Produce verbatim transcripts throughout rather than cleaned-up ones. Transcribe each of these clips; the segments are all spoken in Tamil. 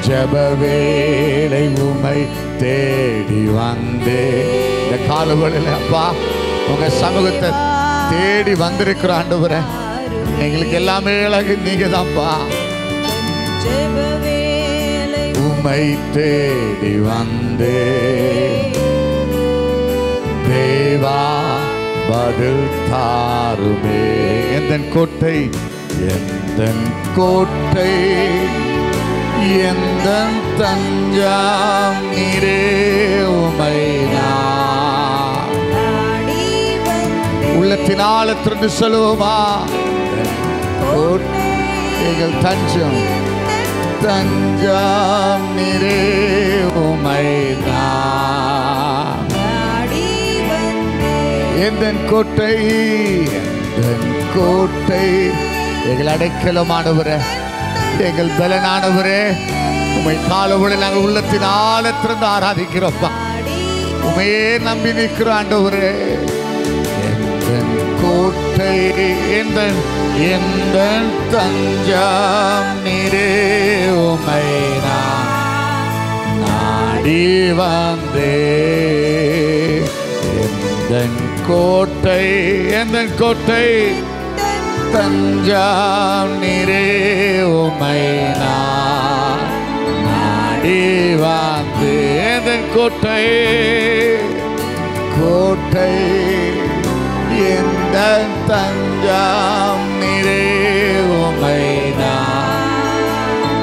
ஜெப வேளை உம்மை தேடி வந்தே. இந்த காலவெளியில அப்பா உங்க சமூகத்தை தேடி வந்திருக்கிற ஆண்டவரே, எங்களுக்கு எல்லாமே அழகு நீங்க தான்ப்பா. உம்மை தேடி வந்தே தேவா பதில் தாருமே. எந்தன் கோட்டை எந்தன் கோட்டை எந்தன் தஞ்சம் நீரே உம்மை நான் உள்ளத்தின் ஆழத்திலிருந்து சொல்லுவோமா? எங்கள் தஞ்சம் தஞ்சம் நீரே உம்மை நான் எந்தன் கோட்டை எந்தன் கோட்டை எங்கள் அடைக்கலமானவரே, எங்கள் பலனானவரே, உம்மை காலவெளியில் நாங்கள் உள்ளத்தின் ஆழத்திலிருந்து ஆராதிக்கிறோம்ப்பா. உமையே நம்பி நிற்கிற ஆண்டவரே. எந்தன் கோட்டை எந்தன் எந்தன் தஞ்சம் நீரே உம்மை நான் நாடி வந்தே. எந்தன் கோட்டை எந்தன் கோட்டை தஞ்சம் நீரே உம்மை நான் நாடி வந்து. எந்தன் கோட்டை கோட்டை எந்தன் தஞ்சம் நீரே உம்மை நான்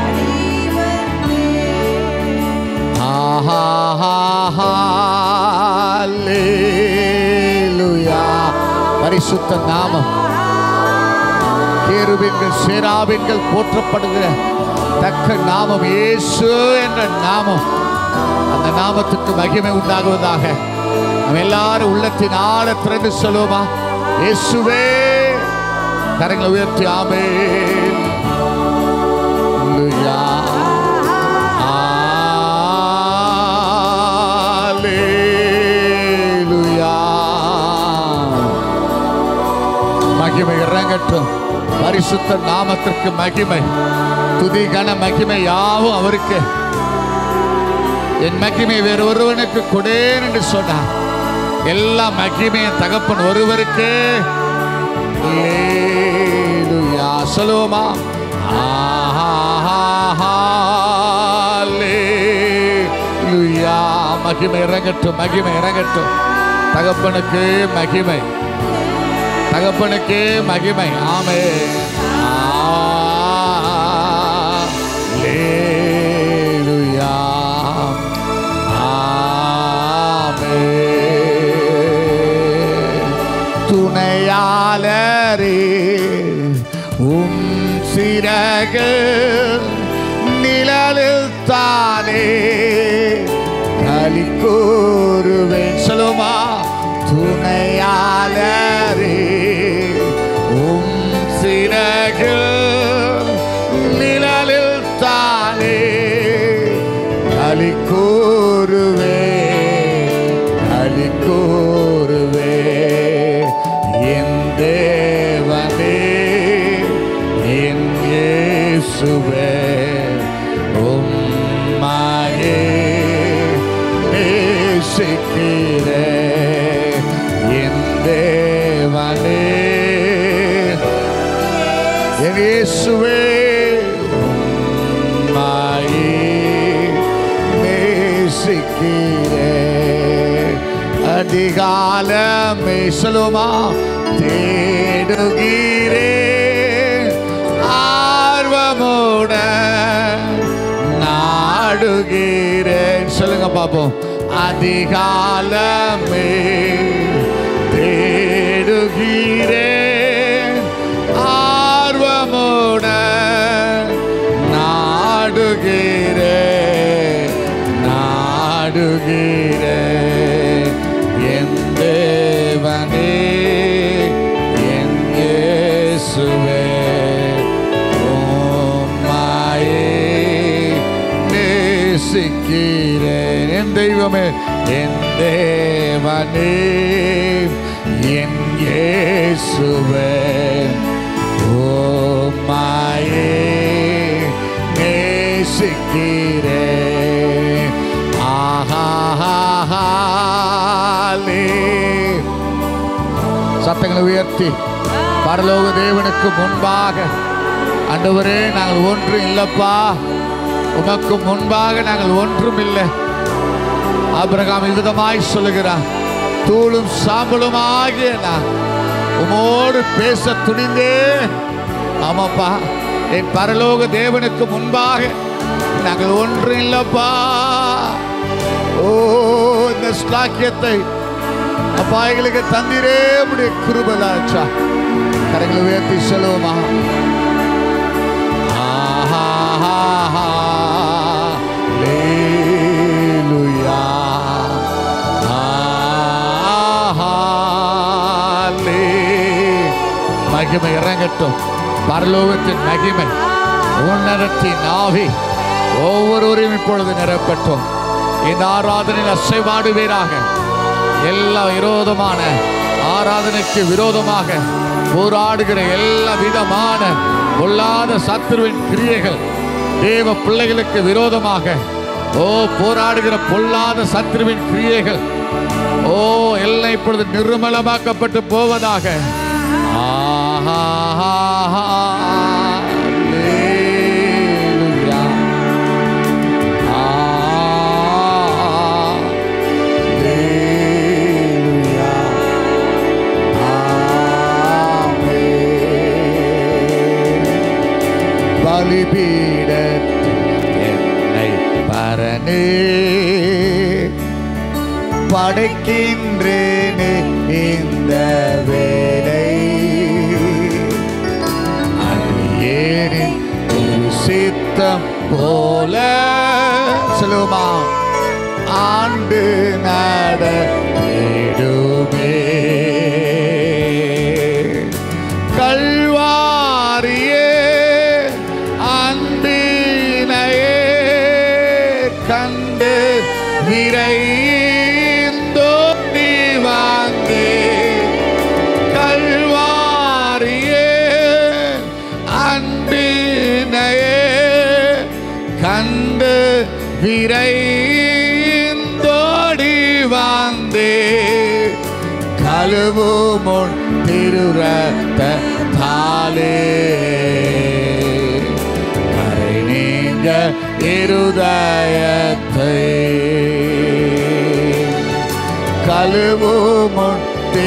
ஆஹா ஹல்லேலூயா. பரிசுத்த நாமம். கேருபீன்கள் சேராபீன்கள் போற்றப்படுகிற தக்க நாமம் இயேசு என்ற நாமம். அந்த நாமத்துக்கு மகிமை உண்டாகுவதாக. நம்ம எல்லாரும் உள்ளத்தின் ஆழத்திலிருந்து சொல்லுவோமா? இயேசுவே. கரங்களை உயர்த்தி ஆமென். அல்லேலூயா அல்லேலூயா. மகிமை இறங்கட்டும். பரிசுத்த நாமத்திற்கு மகிமை, துதி கன மகிமை யாவும் அவருக்கு. என் மகிமை வேறு ஒருவனுக்கு கொடேன் என்று சொன்னார். எல்லா மகிமையின் தகப்பன் ஒருவருக்கு. அல்லேலூயா சொல்லுவோமா? அல்லேலூயா. மகிமை இறங்கட்டும், மகிமை இறங்கட்டும். தகப்பனுக்கு மகிமை, தகப்பனுக்கு மகிமை. ஆமென். அல்லேலூயா ஆமென். துணையாளரே உம் சிறகு நிழலில் தானே களி கூறுவேன். சொல்லுமா? துணையாளரே உம் சிறகு நிழலில் தானே களி கூறுவே களி கூறுவே. என் தேவனே என் இயேசுவே உம்மையே நேசிக்கிறேன். என் தேவனே என் இயேசுவே உம்மையே நேசிக்கிறேன். அதிகாலமே சொல்லுமா? தேடுகிறேன் ஆர்வமுடன் நாடுகிறேன். சொல்லுங்க பாப்போம். அதிகாலமே தேடுகிறேன் ஆர்வமுடன் நாடுகிறேன் நாடுகிறேன். என் தேவனே என் இயேசுவே உம்மையே நேசிக்கிறேன். என் தெய்வமே என் தேவனே என் இயேசுவே உம்மையே நேசிக்கிறேன். நேசிக்கிறேன். ஆஹாலே சத்தங்களை உயர்த்தி பரலோக தேவனுக்கு முன்பாக, ஆண்டவரே நாங்கள் ஒன்றும் இல்லப்பா, உமக்கு முன்பாக நாங்கள் ஒன்றும் இல்லை. ஆபிரகாம் இவ்விதமாய் சொல்லுகிறான், தூளும் சாம்பலும் ஆகிய நான் உமோடு பேச துணிந்தே. ஆமாப்பா, என் பரலோக தேவனுக்கு முன்பாக நாங்கள் ஒன்றும் இல்லப்பா. ஓ, இந்த ஸ்லாக்கியத்தை அப்பா எங்களுக்கு தந்திரே உடைய கிருபையாச்சா. கரங்களை உயர்த்தி சொல்லுவோமா? மகிமை இறங்கட்டும், பரலோகத்தின் மகிமை, உன்னதத்தின் ஆவி ஒவ்வொருவரையும் இப்பொழுது நிரப்பட்டும். இந்த ஆராதனையில் அசைவாடுவீராக. எல்லா விரோதமான ஆராதனைக்கு விரோதமாக போராடுகிற எல்லா விதமான பொல்லாத சத்துருவின் கிரியைகள், தேவ பிள்ளைகளுக்கு விரோதமாக ஓ போராடுகிற பொல்லாத சத்துருவின் கிரியைகள் ஓ எல்லாம் இப்பொழுது நிர்மலமாக்கப்பட்டு போவதாக. பலிபீடத்தில் என்னை பரனே படைக்கின்றேனே இந்த வேளை, அடியேனின் சித்தம் போல சொல்லுமா ஆண்டு நடத்திடுமே. கல்வாரியே அன்பினையே கண்டு விரைந்தோடி வாங்கே. கல்வாரியே அன்பினையே கண்டு விரைந்தோடி வாந்தே. கழுவுமுன் திருரத்தாலே கரை நீங்க இருதயத்தை. கழுவுமுன்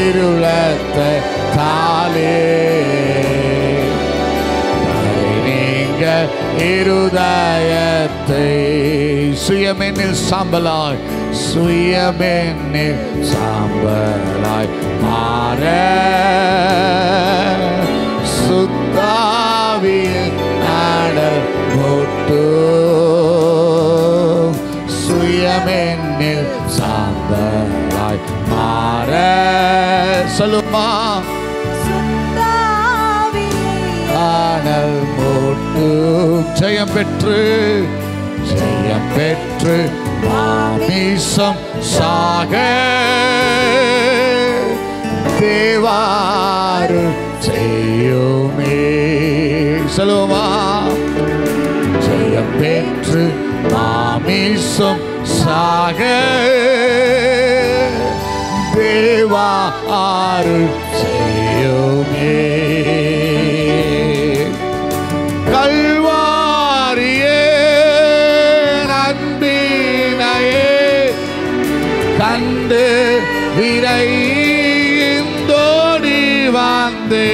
திருரத்தாலே கரை நீங்க இருதயத்தை. சுயமென்னில் சாம்பலாய் சுயமென்னில் சாம்பலாய் மாற சுத்தாவியில் நாடல் போட்டு. சுயமென்னில் சாம்பலாய் மாற சொல்லுமா நாடல் போட்டு. ஜெயம் பெற்று ஜெயம் பெற்று மாமிசம் சாக தேவாரு செய்யுமே. சொல்லுமா ஜெயம் பெற்று மாமிசம் சாக தேவாரு செய்யுமே. கல்வாரியே அன்பினையே கண்டு விரைந்தோடி வாந்தே.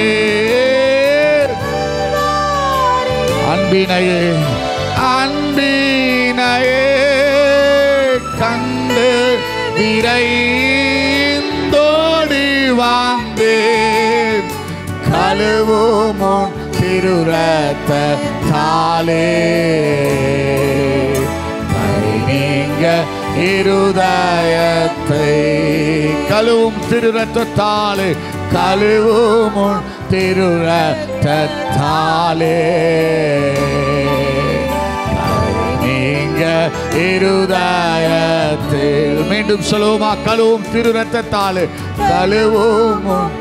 அன்பினையே அன்பினையே கண்டு விரைந்தோடி வாந்தே. கழுவுமுன் திருரத்தாலே கரை நீங்க இருதயத்தை. கழுவும் திருரத்தாலே கழுவுமுன் திருரத்தாலே கரை நீங்க இருதயத்தில். மீண்டும் சொல்லுவோமா? கழுவும் திருரத்தாலே கழுவுமுன்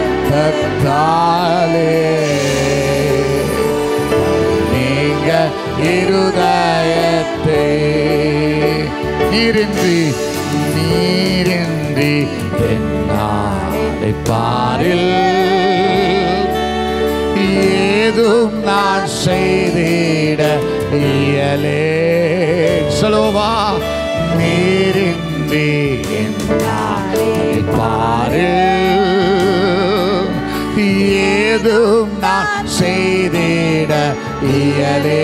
ரத்தாலே நீங்க இருதயத்தை நீரின்றி நீரின்றி என்னாலை பாரில் ஏதும் நான் செய்திட இயலே. சொல்லுவா, நீரின்றி என்னாலை பாரில் ஏதும் நான் செய்திட இயலே.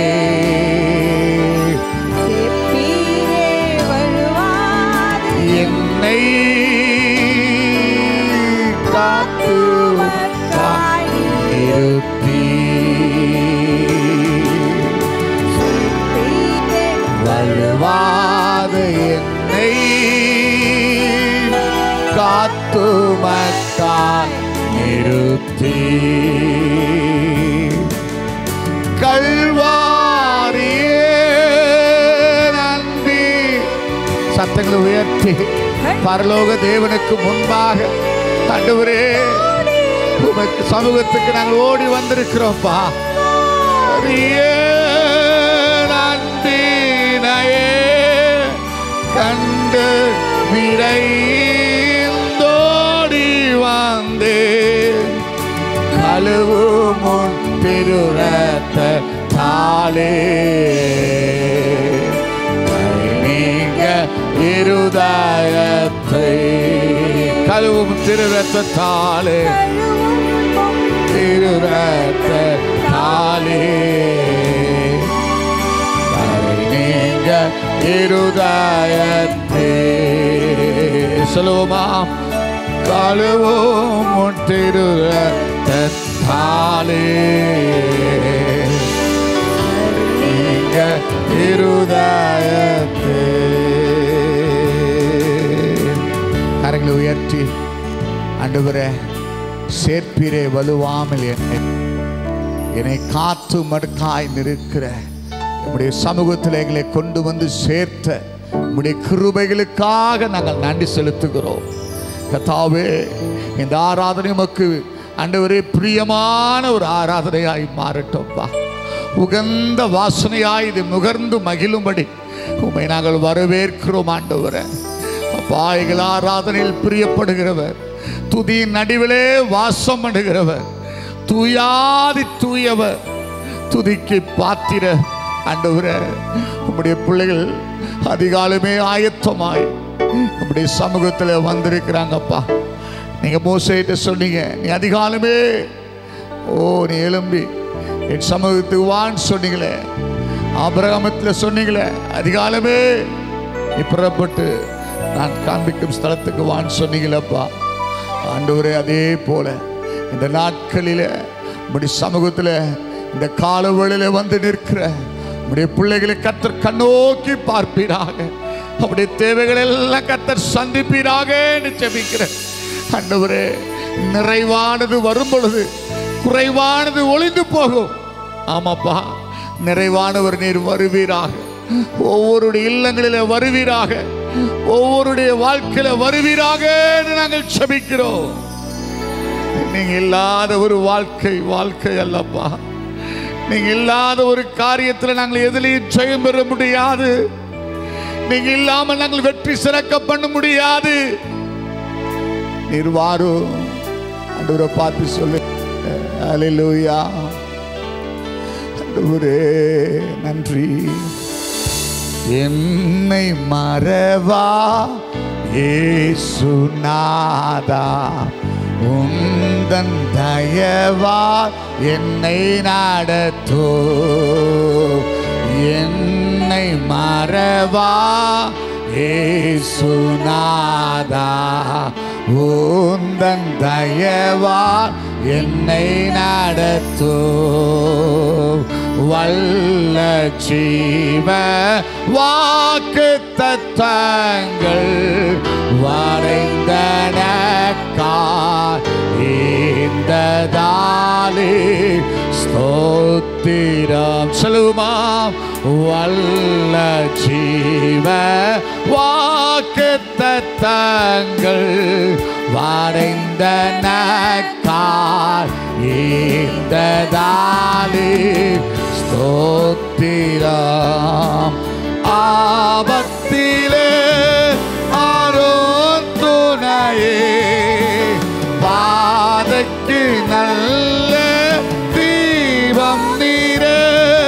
என்னை காத்து நிறுத்தி வலுவாத என்னை காத்து மக்கால் நிறுத்தி கல்வாரியே நன்றி. சத்தங்களை உயர்த்தி பரலோக தேவனுக்கு முன்பாக ஆண்டவரே உமக்கு சமூகத்துக்கு நாங்கள் ஓடி வந்திருக்கிறோம்ப்பா. நன்றினையே கண்டு விரைந்தோடி வந்தே கழுவு முன் திருரத்தாலே நீங்க இருதயத்தை கழுவும் திருரத்தாலே திருரத்தாலே நீங்க இருதயத்தை சொல்லுவோமா, கழுவும் முன் திருரத்தாலே நீங்க இருதயத்தை. கரங்களை உயர்த்தி ஆண்டவரே சேர்ப்பீரே வலுவாமல் என்னை என்னை காத்து மடுக்காய் நிற்கிற உம்முடைய சமூகத்தில் எங்களை கொண்டு வந்து சேர்த்த உம்முடைய கிருபைகளுக்காக நாங்கள் நன்றி செலுத்துகிறோம். கர்த்தாவே, இந்த ஆராதனை உமக்கு ஆண்டவரே பிரியமான ஒரு ஆராதனையாய் மாறட்டும்பா. உகந்த வாசனையாய் இது நுகர்ந்து மகிழும்படி உம்மை நாங்கள் வரவேற்கிறோம் ஆண்டவரே. அப்பா, எங்கள் ஆராதனையில் பிரியப்படுகிறவர், துதியின் நடுவிலே வாசம் பண்ணுகிறவர், தூயாதி தூயவர், துதிக்கு பாத்திர ஆண்டவரே. உம்முடைய பிள்ளைகள் அதிகாலமே ஆயத்தமாய் உம்முடைய சமூகத்தில் வந்திருக்கிறாங்கப்பா. நீங்க மோசேட்ட சொன்னீங்க, நீ அதிகாலமே ஓ நீ எழும்பி என் சமூகத்துக்கு வான்னு சொன்னீங்களே. ஆபிரகாமத்தில் சொன்னீங்களே, அதிகாலமே நீ புறப்பட்டு நான் காண்பிக்கும் ஸ்தலத்துக்கு வான்னு சொன்னீங்களப்பா. ஆண்டவரே, அதே போல இந்த நாட்களில் உம்முடைய சமூகத்தில் இந்த காலவெளியில வந்து நிற்கிற உம்முடைய பிள்ளைகளை கர்த்தர் கண்ணோக்கி பார்ப்பீராக. அவருடைய தேவைகள் எல்லாம் கர்த்தர் சந்திப்பீராக ஜெபிக்கிறேன். ஆண்டவரே, நிறைவானது வரும் பொழுது குறைவானது ஒளிந்து போகும். ஆமாப்பா, நிறைவானவர் நீர் வருவீராக. ஒவ்வொருடைய இல்லங்களிலே வருவீராக, ஒவ்வொருடைய வாழ்க்கையில வருவீராக நாங்கள் ஜெபிக்கிறோம். நீங்க இல்லாத ஒரு வாழ்க்கை வாழ்க்கை அல்லப்பா. நீங்க இல்லாத ஒரு காரியத்தில் நாங்கள் எதிலையும் ஜெயம் பெற முடியாது. நீங்க இல்லாமல் நாங்கள் வெற்றி சிறக்க பண்ண முடியாது. நீர் வாரும் ஆண்டவரை பார்த்து சொல்லு. அல்லேலூயா. ஆண்டவரே நன்றி. என்னை மறவா இயேசுநாதா, உந்தன் தயவா என்னை நடத்தோ. என்னை மறவா இயேசுநாதா, உந்தன் தயவா என்னை நடத்தோ. வல்ல ஜீவ வாக்கு தத்தங்கள் வரைந்தனக்காய் இந்த தாலி ஸ்தோத்திரம் சொல்லுமாம். வல்ல ஜீவ வாக்கு தத்தங்கள் வரைந்தனக்காய் இந்த தாலி ஸ்தோத்திரம் ஆபத்திலே ஆரோன் துணையே, பாதைக்கு நல்ல தீபம் நீரே.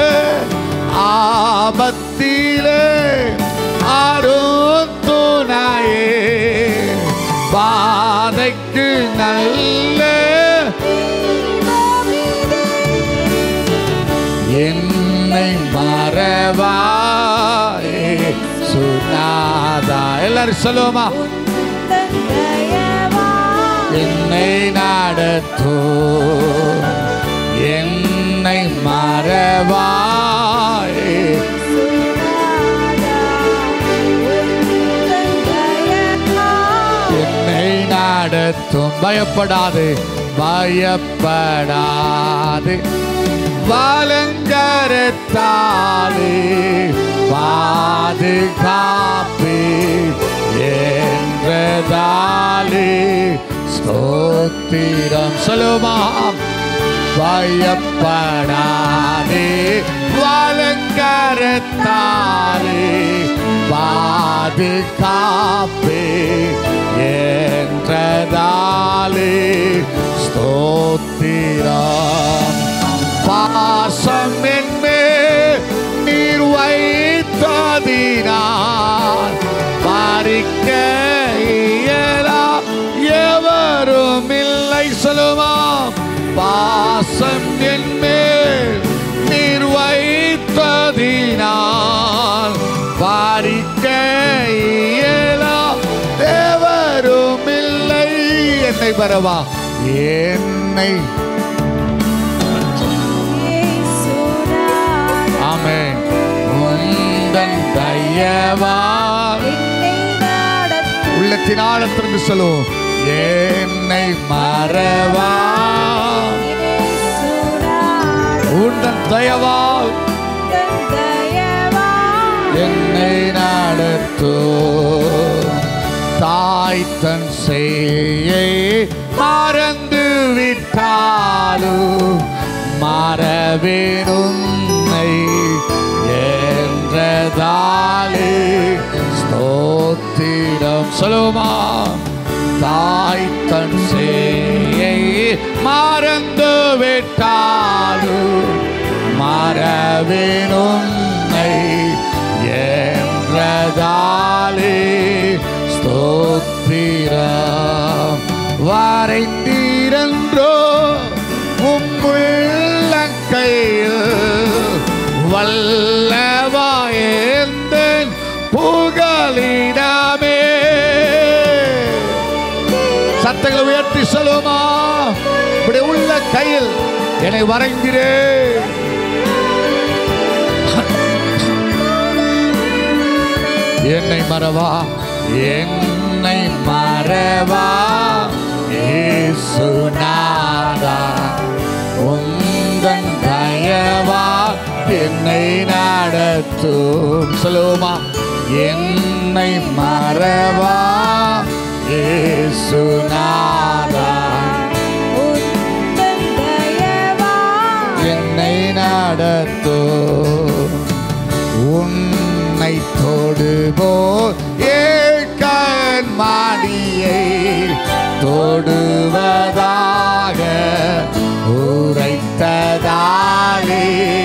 ஆபத்திலே ஆரோன் துணையே, பாதைக்கு நல்ல என்னை மறவாயே சுனாதா. எல்லாரும் சொல்லுவோமா? என்னை நடத்தோ, என்னை மறவாயே, என்னை நடத்தும். பயப்படாது பயப்படாது வலங்கரத்தாலே பாதுகாப்பே என்றதாலே ஸ்தோத்திரம். சொல்லுமாம். பயப்படாதே வலங்கரத்தாலே பாதுகாப்பே என்றதாலே ஸ்தோத்திரம். பாசம் என்னே நீர் வைத்ததினால் பறிக்க இயலா எவரும் இல்லை. சொல்லுவாம். பாசம் என்னேல் நீர் வைத்ததினால் பறிக்க இயலா எவரும் இல்லை. என்னை பரவா என்னை. ஆமென். உந்தன் தயவால் உள்ளத்தின் ஆழத்திற்கு சொல்லுவோம். என்னை மறவா உந்தன் தயவால் என்னை நடத்தோ. தாய் தன் செய்யை மறந்து விட்டாலும் மறவேனும் என்றதாலே ஸ்தோத்திரம். சொல்லுமா. தாய் தன் செய்யை மறந்து விட்டாலும் மறவேனும் என்றதாலே ஸ்தோத்திரம். வரைந்தீரன்றோ உம்முள்ளங்கையில் வல்லவாயேந்தன் புகலிடமே. சத்தங்களை உயர்த்தி சொல்லுமா. இப்படி உள்ள கையில் என்னை வரைந்திரே. என்னை மறவா என்னை மறவா இயேசுநாதா உந்தன் தயவா என்னை நடத்தும். சொல்லுமா. என்னை மறவா இயேசுநாதா என்னை நடத்தும். உன்னை தொடுபோ ஏற்கன் மாடியை தொடுவதாக உரைத்ததாலே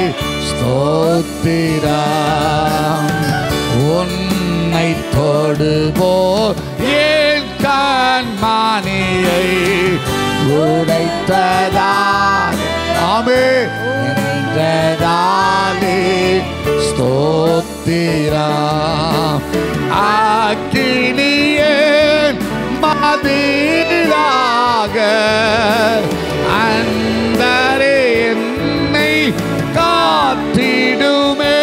ஸ்தோத்திரம். உன்னை தொடுபோ ஏன் கண்மானியை உரைத்ததாலே ஆமென் என்றதாலே ஸ்தோத்திரம். அக்கினியேன் மதிலாக அந்தரே என்னை காத்திடுமே.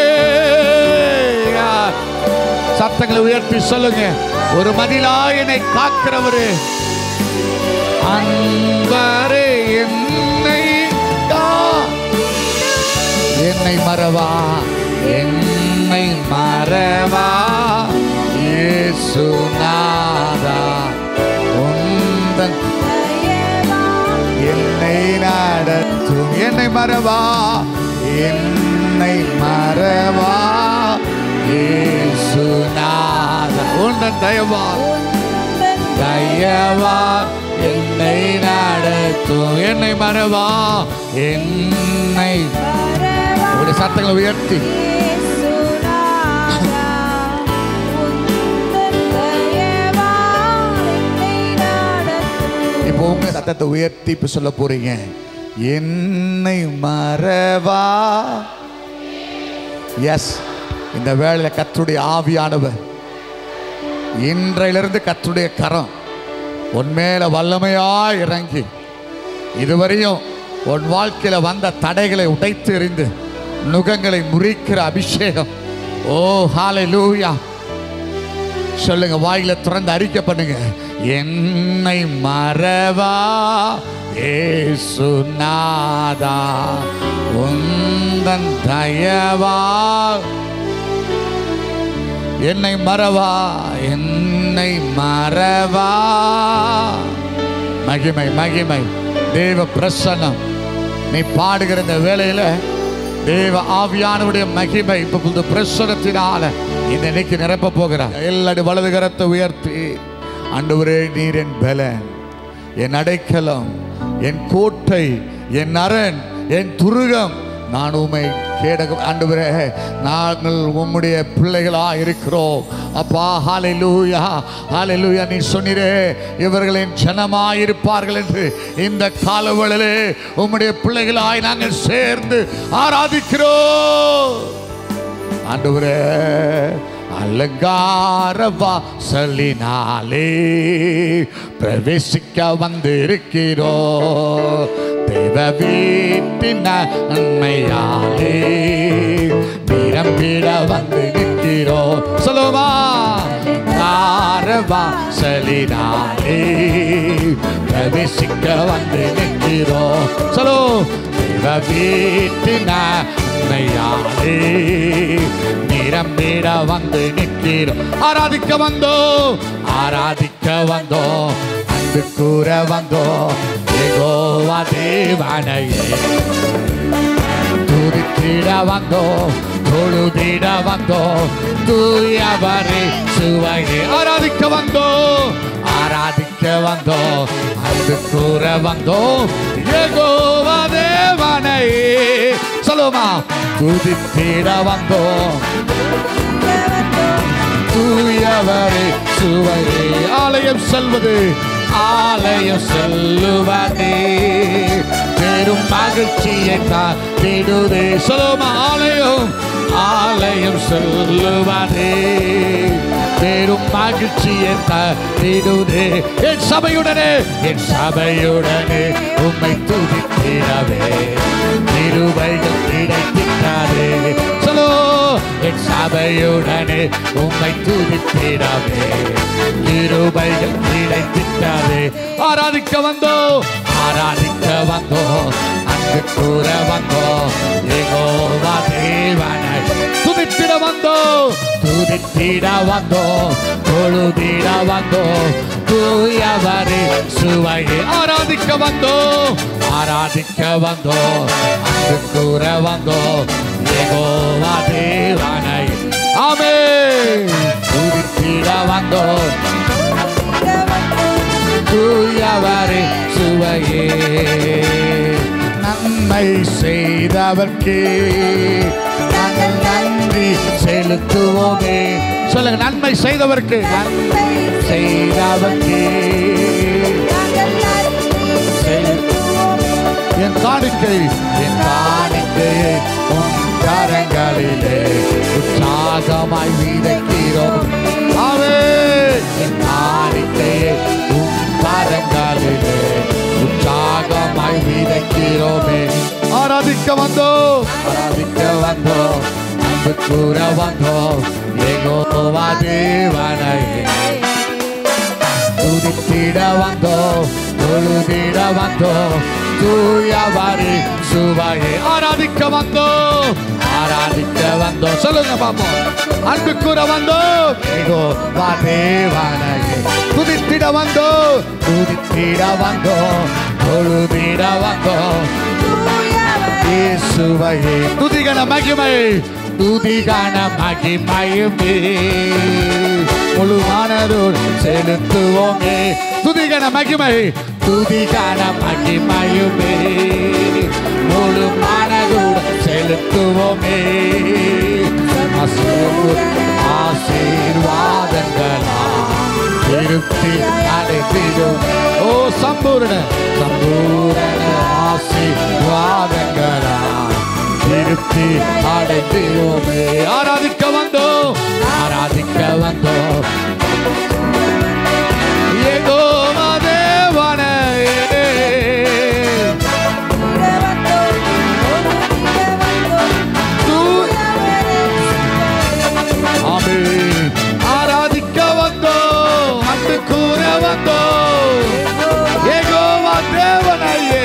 சத்தங்களை உயர்த்தி சொல்லுங்க. ஒரு மதிலா என்னை காக்கிறவரு அன்பரே என்னை என்னை மறவா என்னை மறவா இயேசுநாதா உந்தன் என்னை நடத்தும். என்னை மறவா என்னை மறவா இயேசுநாதா உந்தன் தயவால் தயவால் என்னை நடத்தும். என்னை மறவா என்னை ஒரு சத்தங்களை உயர்த்தி இப்போ உங்க சத்தத்தை உயர்த்தி இப்ப சொல்ல போறீங்க. என்னை மறவா. எஸ், இந்த வேளையில கர்த்தருடைய ஆவியானவர் இன்றையிலிருந்து கர்த்தருடைய கரம் உன்மேல வல்லமையா இறங்கி இதுவரையும் உன் வாழ்க்கையில வந்த தடைகளை உடைத்து எறிந்து நுகங்களை முறிக்கிற அபிஷேகம். ஓ ஹல்லேலூயா. சொல்லுங்க, வாயில திறந்து அறிக்கை பண்ணுங்க. என்னை மறவா இயேசுநாதா உந்தன் தயவா. என்னை மறவா என்னை மறவா. மகிமை மகிமை தேவ பிரசன்னம். நீ பாடுகிற இந்த வேளையில தேவ ஆவியானவருடைய மகிமை இப்ப பிரசனத்தினால இந்த இன்னைக்கு நிரப்ப போகிறார். எல்லாரும் வலது கரத்தை உயர்த்தி, ஆண்டவரே நீர் என் பலன், என் அடைக்கலம், என் கோட்டை, என் அரண், என் துருகம், நான் உம்மை கேட. ஆண்டவரே நாங்கள் உம்முடைய பிள்ளைகளா இருக்கிறோம் அப்பா. ஹல்லேலூயா ஹல்லேலூயா. நீ சொன்னீரே இவர்களின் ஜனமாய் இருப்பார்கள் என்று. இந்த காலவெளியிலே உம்முடைய பிள்ளைகளாய் நாங்கள் சேர்ந்து ஆராதிக்கிறோம் ஆண்டவரே. அலங்கார வாசலினாலே பிரவேசிக்க வந்திருக்கிறோம். தேவ வீட்டின் நன்மையாலே நிரம்பிட வந்து நிற்கிறோம். சொல்லுமா, அலங்கார வாசலினாலே பிரவேசிக்க வந்து நிற்கிறோம். சொல்லு, தேவ வீட்டின் நன்மையாலே நிரம்பிட வந்து நிற்கிறோம். ஆராதிக்க வந்தோம் ஆராதிக்க வந்தோம் அன்பு கூற வந்தோம். யெகோவா தேவனையே துதித்திட வந்தோம் தொழுதிட வந்தோம். தூயவரே சுவையே ஆராதிக்க வந்தோம் ஆராதிக்க வந்தோம் அன்பு கூற வந்தோம். யெகோவா தேவனையே சொல்லுமா, துதித்திட வந்தோம் தூயவரே சுவையே. ஆலயம் செல்வது ஆலயம் செல்லுவதே பெரும் மகிழ்ச்சியை தாண்டிடுதே. சொல்லுமா, ஆலயம் ஆலயம் செல்லுவதே பெரும் மகிழ்ச்சியை தாண்டிடுதே. என் சபையுடனே என் சபையுடனே உம்மை துதித்திடவே கிருபைகள் கிடைத்திட்டாரே. சொல்லோ, என் சபையுடனே உம்மை துதித்திடவே கிருபைகள் கிடைத்திட்டாரே. ஆராதிக்க வந்தோம் ஆராதிக்க வந்தோம் அன்பு கூற வந்தோம். யெகோவா தேவனை துதித்திட வந்தோம் துதித்திட வந்தோம் தொழுதிட வந்தோம். தூயவரே சுவையே ஆராதிக்க வந்தோம் ஆராதிக்க வந்தோம் அன்பு கூற வந்தோம். யெகோவா தேவனை ஆமென் துதித்திட வந்தோம் தூயவரே சுவையே. நன்மை செய்தவர்க்கு நாங்கள் நன்றி செலுத்துவோமே. சொல்லுங்க, நன்மை செய்தவர்க்கு நன்மை செய்தவர்க்கு என் காணிக்கை என் காணிக்கையை உன் கரங்களிலே உற்சாகமாய் விதைக்கிறோம். ஆமென். என் காணிக்கையை உன் கரங்களிலே உற்சாகமாய் விதைக்கிறோமே. ஆராதிக்க வந்தோம் ஆராதிக்க வந்தோம் அன்பு கூற வந்தோம். யெகோவா தேவனையே துதித்திட வந்தோம் தொழுதிட வந்தோம். தூயவரே சுவையே ஆராதிக்க வந்தோம் ஆராதிக்க வந்தோம். சொல்லுங்க பாப்போம். அன்பு கூற வந்தோம். யெகோவா தேவனையே துதித்திட வந்தோம் துதித்திட வந்தோம் தொழுதிட வந்தோம். இயேசுவையே துதிகன மகிமை துதிகான மகிமையுமே முழு மனதோடு செலுத்துவோமே. துதிகான மகிமை துதிகான மகிமையுமே முழு மனதோடு செலுத்துவோமே. ஆசீர்வாதங்களா திருப்தி அடைந்திடும். ஓ சம்பூர்ண சம்பூரண ஆசீர்வாதங்களா திருப்தி அடைந்திடுவோமே. ஆராதிக்க வந்தோம் ஆராதிக்க வந்தோம் யெகோவா தேவனே. ஆராதிக்க வந்தோம் அன்பு கூற வந்தோம் யெகோவா தேவனையே.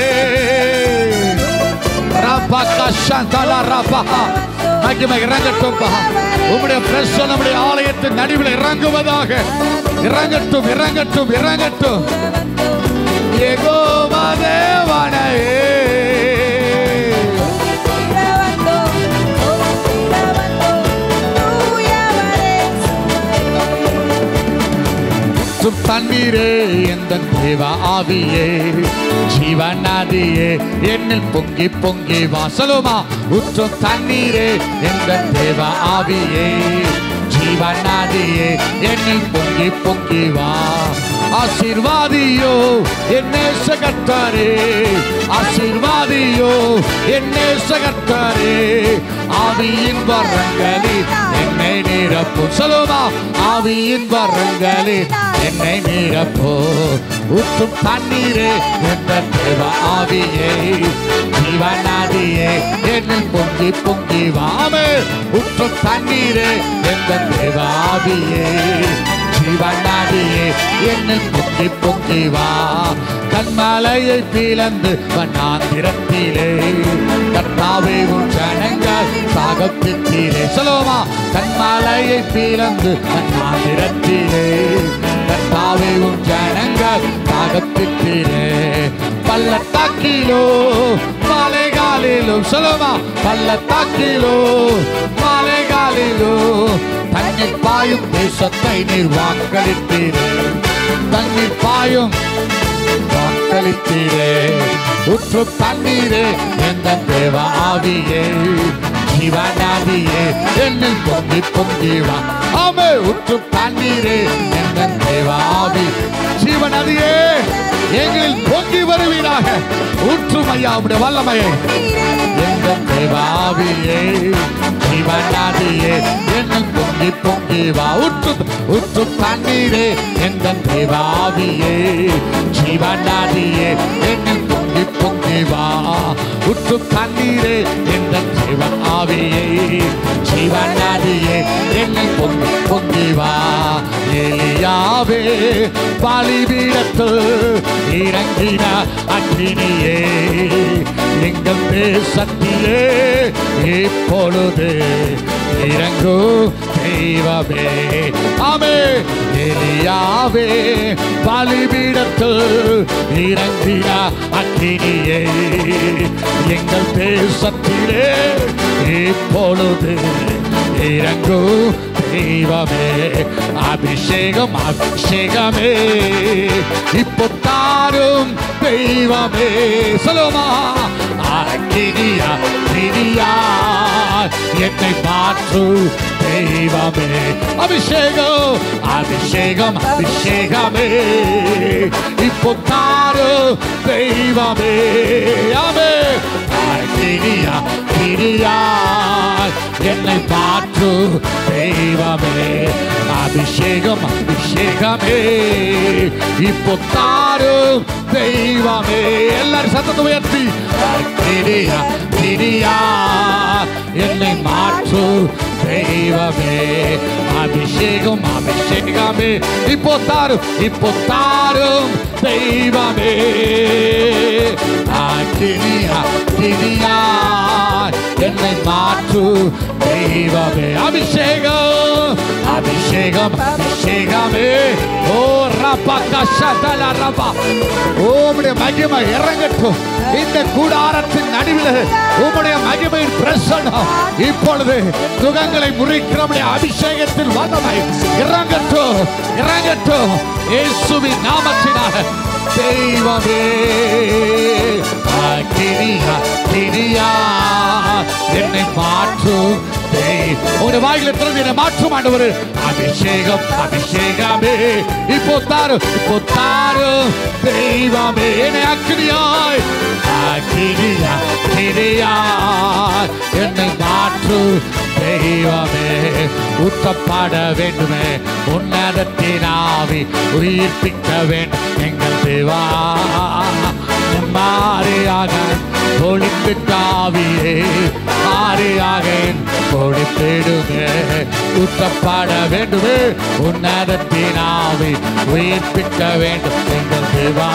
மகிமை இறங்கட்டும். உம்முடைய பிரசன்னம் நம்முடைய ஆலயத்தின் நடுவில் இறங்குவதாக. இறங்கட்டும் இறங்கட்டும் இறங்கட்டும் யெகோவா தேவனையே. தண்ணீரே எந்த தேவ ஆவியே ஜீவநாதியே என்னில் பொங்கி பொங்கி வாசலுமா. உற்றும் தண்ணீரே எந்த தேவ ஆவியே ஜீவநாதியே என்னில் பொங்கி பொங்கி வா. ஆசீர்வாதியோ என்னே சகத்தாரே ஆசீர்வாதியோ என்னே சகத்தாரே. ஆவியின் வரங்களில் என்னை நிரப்பும். சொல்லுமா ஆவியின் வரங்களில் என்னை நிரப்போ. ஊற்றும் தண்ணீரே எந்த தேவ ஆவியே ஜீவநாதியே என்னில் பொங்கி பொங்கி வாமே. ஊற்றும் தண்ணீரே எந்த தேவ ஆவியே ஜீவநாதியே என்னில் பொங்கி பொங்கி வா. கண்மலையை பிளந்து வண்ணாந்திரத்திலே கர்த்தாவே உன் ஜனங்கள் சாகப்பித்தீரே. சொல்லுமா கண்மலையை பிளந்து வண்ணாந்திரத்திலே கர்த்தாவே உன் ஜனங்கள் சாகப்பித்தீரே. பள்ளத்தாக்கிலோ மலைகாலிலும் சொல்லுமா பள்ளத்தாக்கிலோ மலைகாலிலோ தண்ணீர் பாயும் தேசத்தை நீர் வாக்களித்தீரே. தண்ணீர் பாயும் வாக்களித்தீரே. உற்று தண்ணீரே எந்த தேவ ஆவியே ஜீவநாதியே என்னில் பொங்கி பொங்கி வா. ஆமே உற்று தண்ணீரே எந்த தேவ ஆவி ஜீவநாதியே எங்களில் பொங்கி வருவீராக. ஊற்றும் ஐயா உடைய வல்லமையை எந்த தேவ ஆவியே ஜீவநாதியே என்னில் பொங்கி பொங்கி வா. உற்று உற்று தண்ணீரே எந்த தேவ ஆவியே ஜீவநாதியே என்னில் பொங்கி பொங்கி வா. உற்று தண்ணீரே எந்த தேவ ஆவியே ஜீவநாதியே என்னில் பொங்கி பொங்கி வா. எலியாவே பலிபீடத்தில் இறங்கின அக்கினியே எங்கள் தேசத்திலே இப்பொழுது இறங்கும் தெய்வமே. ஆமே எலியாவே பலிபீடத்தில் இறங்கின அக்கினியே எங்கள் தேசத்திலே இப்பொழுது இறங்கும் தெய்வமே. அபிஷேகம் அபிஷேகமே இப்போ தாரும் தெய்வமே. சொல்லுமா அக்கினியா கிரியா என்னை மாற்று தெய்வமே. அபிஷேகம் அபிஷேகம் அபிஷேகமே இப்போ தாரும் தெய்வமே. ஆமே அக்கினியா கிரியா என்னை மாற்று தெய்வமே. அபிஷேகம் அபிஷேகமே இப்போ தாரும் தெய்வமே. எல்லாரும் சத்தத்தை உயர்த்தி கிரியா கிரியா என்னை மாற்று தெய்வமே. அபிஷேகம் அபிஷேகமே இப்போ தாரும் இப்போ தாரும் தெய்வமே. கிரியா கிரியா என்னை மாற்று தெய்வமே அபிஷேகம் அபிஷேகம் அபிஷேகமே ஓ ரபா கஷதல ரபா உம்முடைய மகிமை இறங்கட்டும் இந்த கூடாரத்தின் நடுவில் உம்முடைய மகிமையின் பிரசன்னம் இப்பொழுது சுகங்களை முறிக்கிறவருடைய அபிஷேகத்தின் வல்லமை இறங்கட்டும் இறங்கட்டும் இயேசுவின் நாமத்தினால தெய்வமே கிரியா கிரியா என்னை மாற்றும் உங்களுடைய வாயில திறந்து என்னை மாற்றும் ஆண்டவரே அபிஷேகம் அபிஷேகமே இப்போ தாரு இப்போ தாரு தெய்வமே என்னை அக்கினியாய் அக்கினியா கிரியா என்னை மாற்று தெய்வமே ஊற்றப்பட வேண்டுமே உன்னதத்தின் ஆவி உயிர்ப்பிக்க வேண்டும் எங்கள் தேவா மாறியாக பொழித்து காவியே மாறியாக பொழித்திடுமே ஊற்றப்பட வேண்டுமே உன்னதத்தின் ஆவி உயிர்ப்பிக்க வேண்டும் எங்கள் தேவா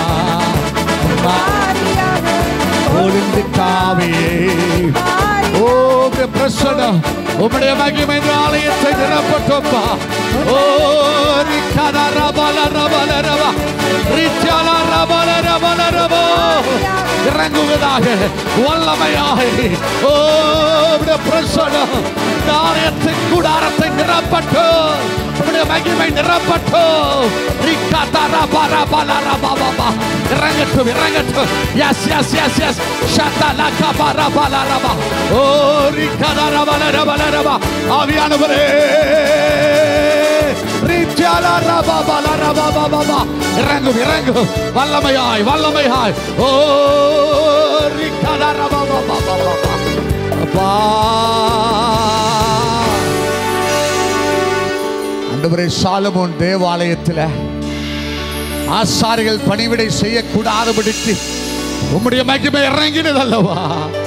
பொழிந்து காவியே ஓ பிரசன்னம் உம்முடைய மகிமை ஆலயத்தை நிரப்பட்டோப்பா ஓ ரிக்கத ரபல ரபல ரப ரிச்சல ரபல ரபல ரப இறங்குவதாக வல்லமையாக ஓ பிரசன்னம் ஆலயத்தின் கூடாரத்தை நிரப்பட்டோம் உம்முடைய மகிமை நிரப்பட்டோம் ரிக்கத ரபல ரபல ரப இறங்கட்டும் இறங்கட்டும் எஸ் எஸ் எஸ் எஸ் ஷதல கபர ரபல ரப ஓ ரிக்கத ரபல ரபல ரப ஆவியானவரே ரிச்சல ரபல ரப ரப இறங்கும் இறங்கும் வல்லமையாய் வல்லமையாய் ஓ ரிக்கத ரப ரப அப்பா ஆண்டவரே சாலமோன் தேவாலயத்தில் ஆசாரிகள் பணிவிடை செய்யக்கூடாதபடிக்கு உம்முடைய மகிமை இறங்கினது அல்லவா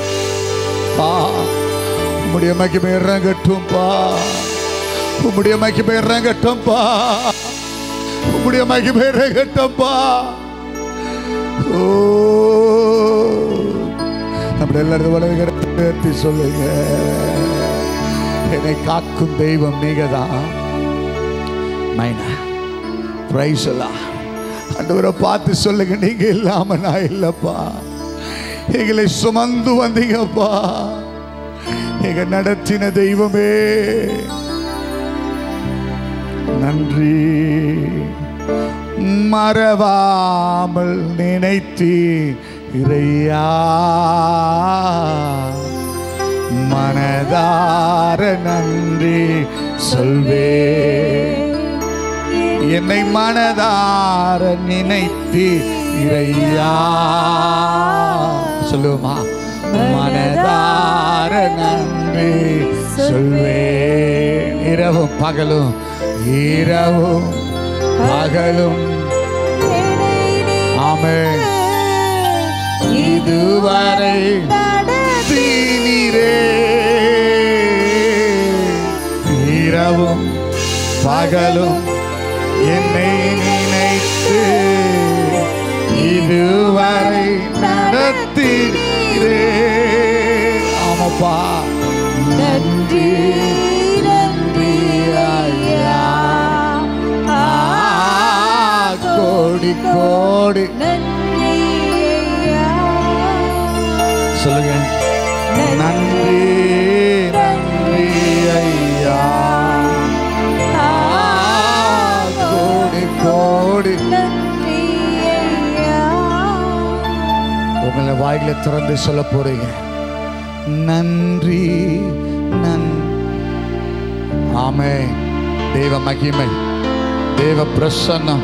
உம்முடைய மகிமை இறங்கட்டும் பா உம்முடைய மகிமை இறங்கட்டும் பா உம்முடைய மகிமை இறங்கட்டும் பா ஓ நம்முடைய எல்லாரும் வளர்ச்சி சொல்லுங்க என்னை காக்கும் தெய்வம் நீங்கதான் மைனா பிரைஸ் எல்லாம் ஆண்டவரை பார்த்து சொல்லுங்க நீங்க இல்லாம நான் இல்லப்பா எங்களை சுமந்து வந்தீங்கப்பா எங்க நடத்தின தெய்வமே நன்றி மறவாமல் நினைத்தி இறையா மனதார நன்றி சொல்வே என்னை மனதார நினைத்து இறையா சொல்லுமா மனதார நன்றி சொல்வேன் இரவும் பகலும் இரவும் பகலும் ஆமென் இதுவரை நடத்தினீரே இரவும் பகலும் என்னை நினைத்து இதுவரை நடத்தினீரே ஆமாப்பா நன்றி நன்றி ஐயா கோடி கோடி நன்றி ஐயா சொல்லுங்க நன்றி நன்றி ஐயா கோடி நன்றி ஐயா உங்களை வாயில திறந்து சொல்ல போறீங்க நன்றி நன் ஆமென் தேவ மகிமை தேவ பிரசன்னம்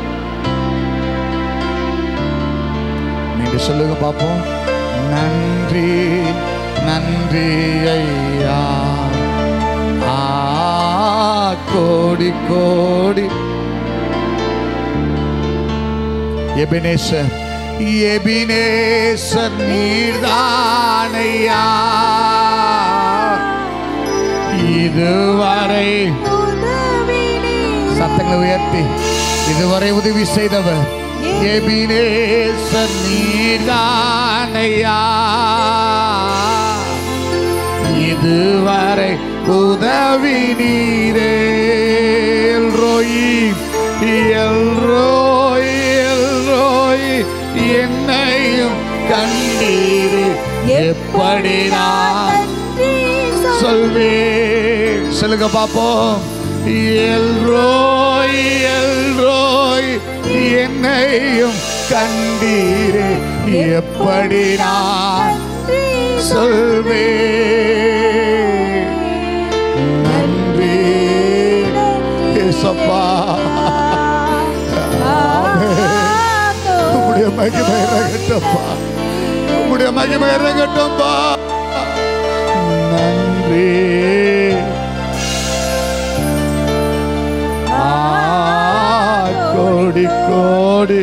நீங்க சொல்லுங்க பாப்போம் நன்றி நன்றி ஐயா ஆ கோடி கோடி எபினேசர் எபினேசர் நீர்தானையா இதுவரை சத்தங்களை உயர்த்தி இதுவரை உதவி செய்தவர் எபினேசர் நீர்தானையா இதுவரை வரை உதவி நீரே. எல்ரோயி எல்ரோய் எல்ரோய் என்னையும் கண்டீரே. எப்படி நான் சொல்வேன்? சொல்லுங்க பாப்போம். எல்ரோய் எல்ரோய் என்னையும் கண்டீரே. எப்படி நான் சொல்வேன்? நன்றி ஏசப்பா. உம்முடைய மகிமை இறங்கட்டும்பா, உம்முடைய மகிமை இறங்கட்டும்பா. நன்றி. கோடி கோடி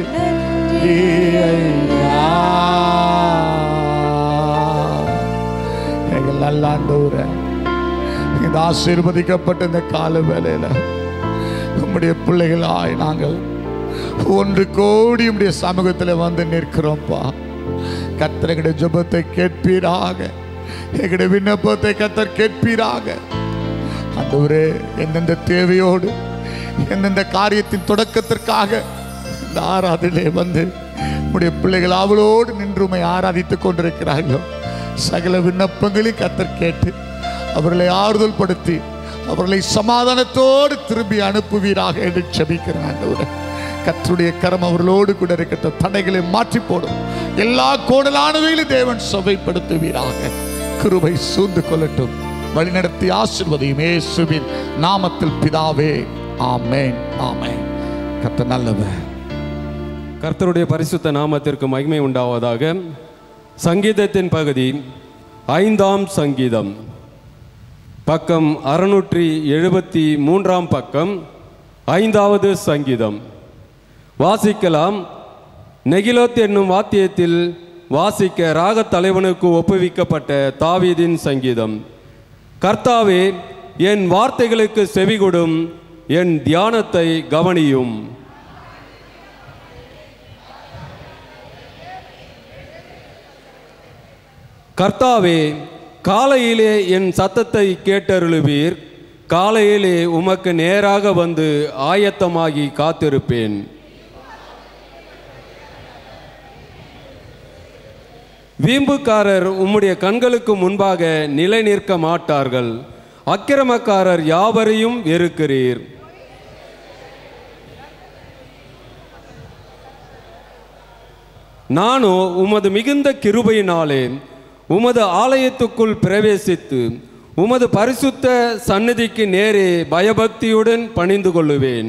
எங்கள் நல்ல ஆண்டவரே, இந்த ஆசீர்வதிக்கப்பட்ட இந்த கால வேளையில உம்முடைய பிள்ளைகளாய் நாங்கள் ஒன்று கோடி உம்முடைய சமூகத்தில் வந்து நிற்கிறோம்ப்பா. கர்த்தர் எங்களுடைய ஜெபத்தை கேட்பீராக, எங்களுடைய விண்ணப்பத்தை கர்த்தர் கேட்பீராக. ஆண்டவரே, எந்தெந்த தேவையோடு எந்தெந்த காரியத்தின் தொடக்கத்திற்காக இந்த ஆராதனை வந்து உம்முடைய பிள்ளைகள் அவளோடு நின்று உம்மை ஆராதித்துக் கொண்டிருக்கிறார்களோ, சகல விண்ணப்பங்களையும் கர்த்தர் கேட்டு அவர்களை ஆறுதல் படுத்தி அவர்களை சமாதானத்தோடு திரும்பி அனுப்புவீராக என்று ஜெபிக்கிறேன். ஆண்டவரே, கர்த்தருடைய கரம் அவர்களோடு கூட இருக்கிற தடைகளை மாற்றி போடும். எல்லா கோணலானவையிலும் தேவன் சபைப்படுத்துவீராக. கிருபை சூழ்ந்து கொள்ளட்டும். வழிநடத்தி ஆசீர்வதியும் இயேசுவின் நாமத்தில் பிதாவே. ஆமென், ஆமென். கர்த்தர் நல்லவர். கர்த்தருடைய பரிசுத்த நாமத்திற்கு மகிமை உண்டாவதாக. சங்கீதத்தின் பகுதி ஐந்தாம் சங்கீதம், பக்கம் அறுநூற்றி எழுபத்தி மூன்றாம் பக்கம், ஐந்தாவது சங்கீதம். வாசிக்கலாம். நெகிலோத் என்னும் வாத்தியத்தில் வாசிக்க ராகத் தலைவனுக்கு ஒப்புவிக்கப்பட்ட தாவீதின் சங்கீதம். கர்த்தாவே, என் வார்த்தைகளுக்கு செவிகொடும், என் தியானத்தை கவனியும். கர்த்தாவே, காலையிலே என் சத்தத்தை கேட்டருளுவீர். காலையிலே உமக்கு நேராக வந்து ஆயத்தமாகி காத்திருப்பேன். வீம்புக்காரர் உம்முடைய கண்களுக்கு முன்பாக நிலை நிற்க மாட்டார்கள். அக்கிரமக்காரர் யாவரையும் வெறுக்கிறீர். நானோ உமது மிகுந்த கிருபையினாலே உமது ஆலயத்துக்குள் பிரவேசித்து உமது பரிசுத்த சந்நிதிக்கு நேரே பயபக்தியுடன் பணிந்து கொள்ளுவேன்.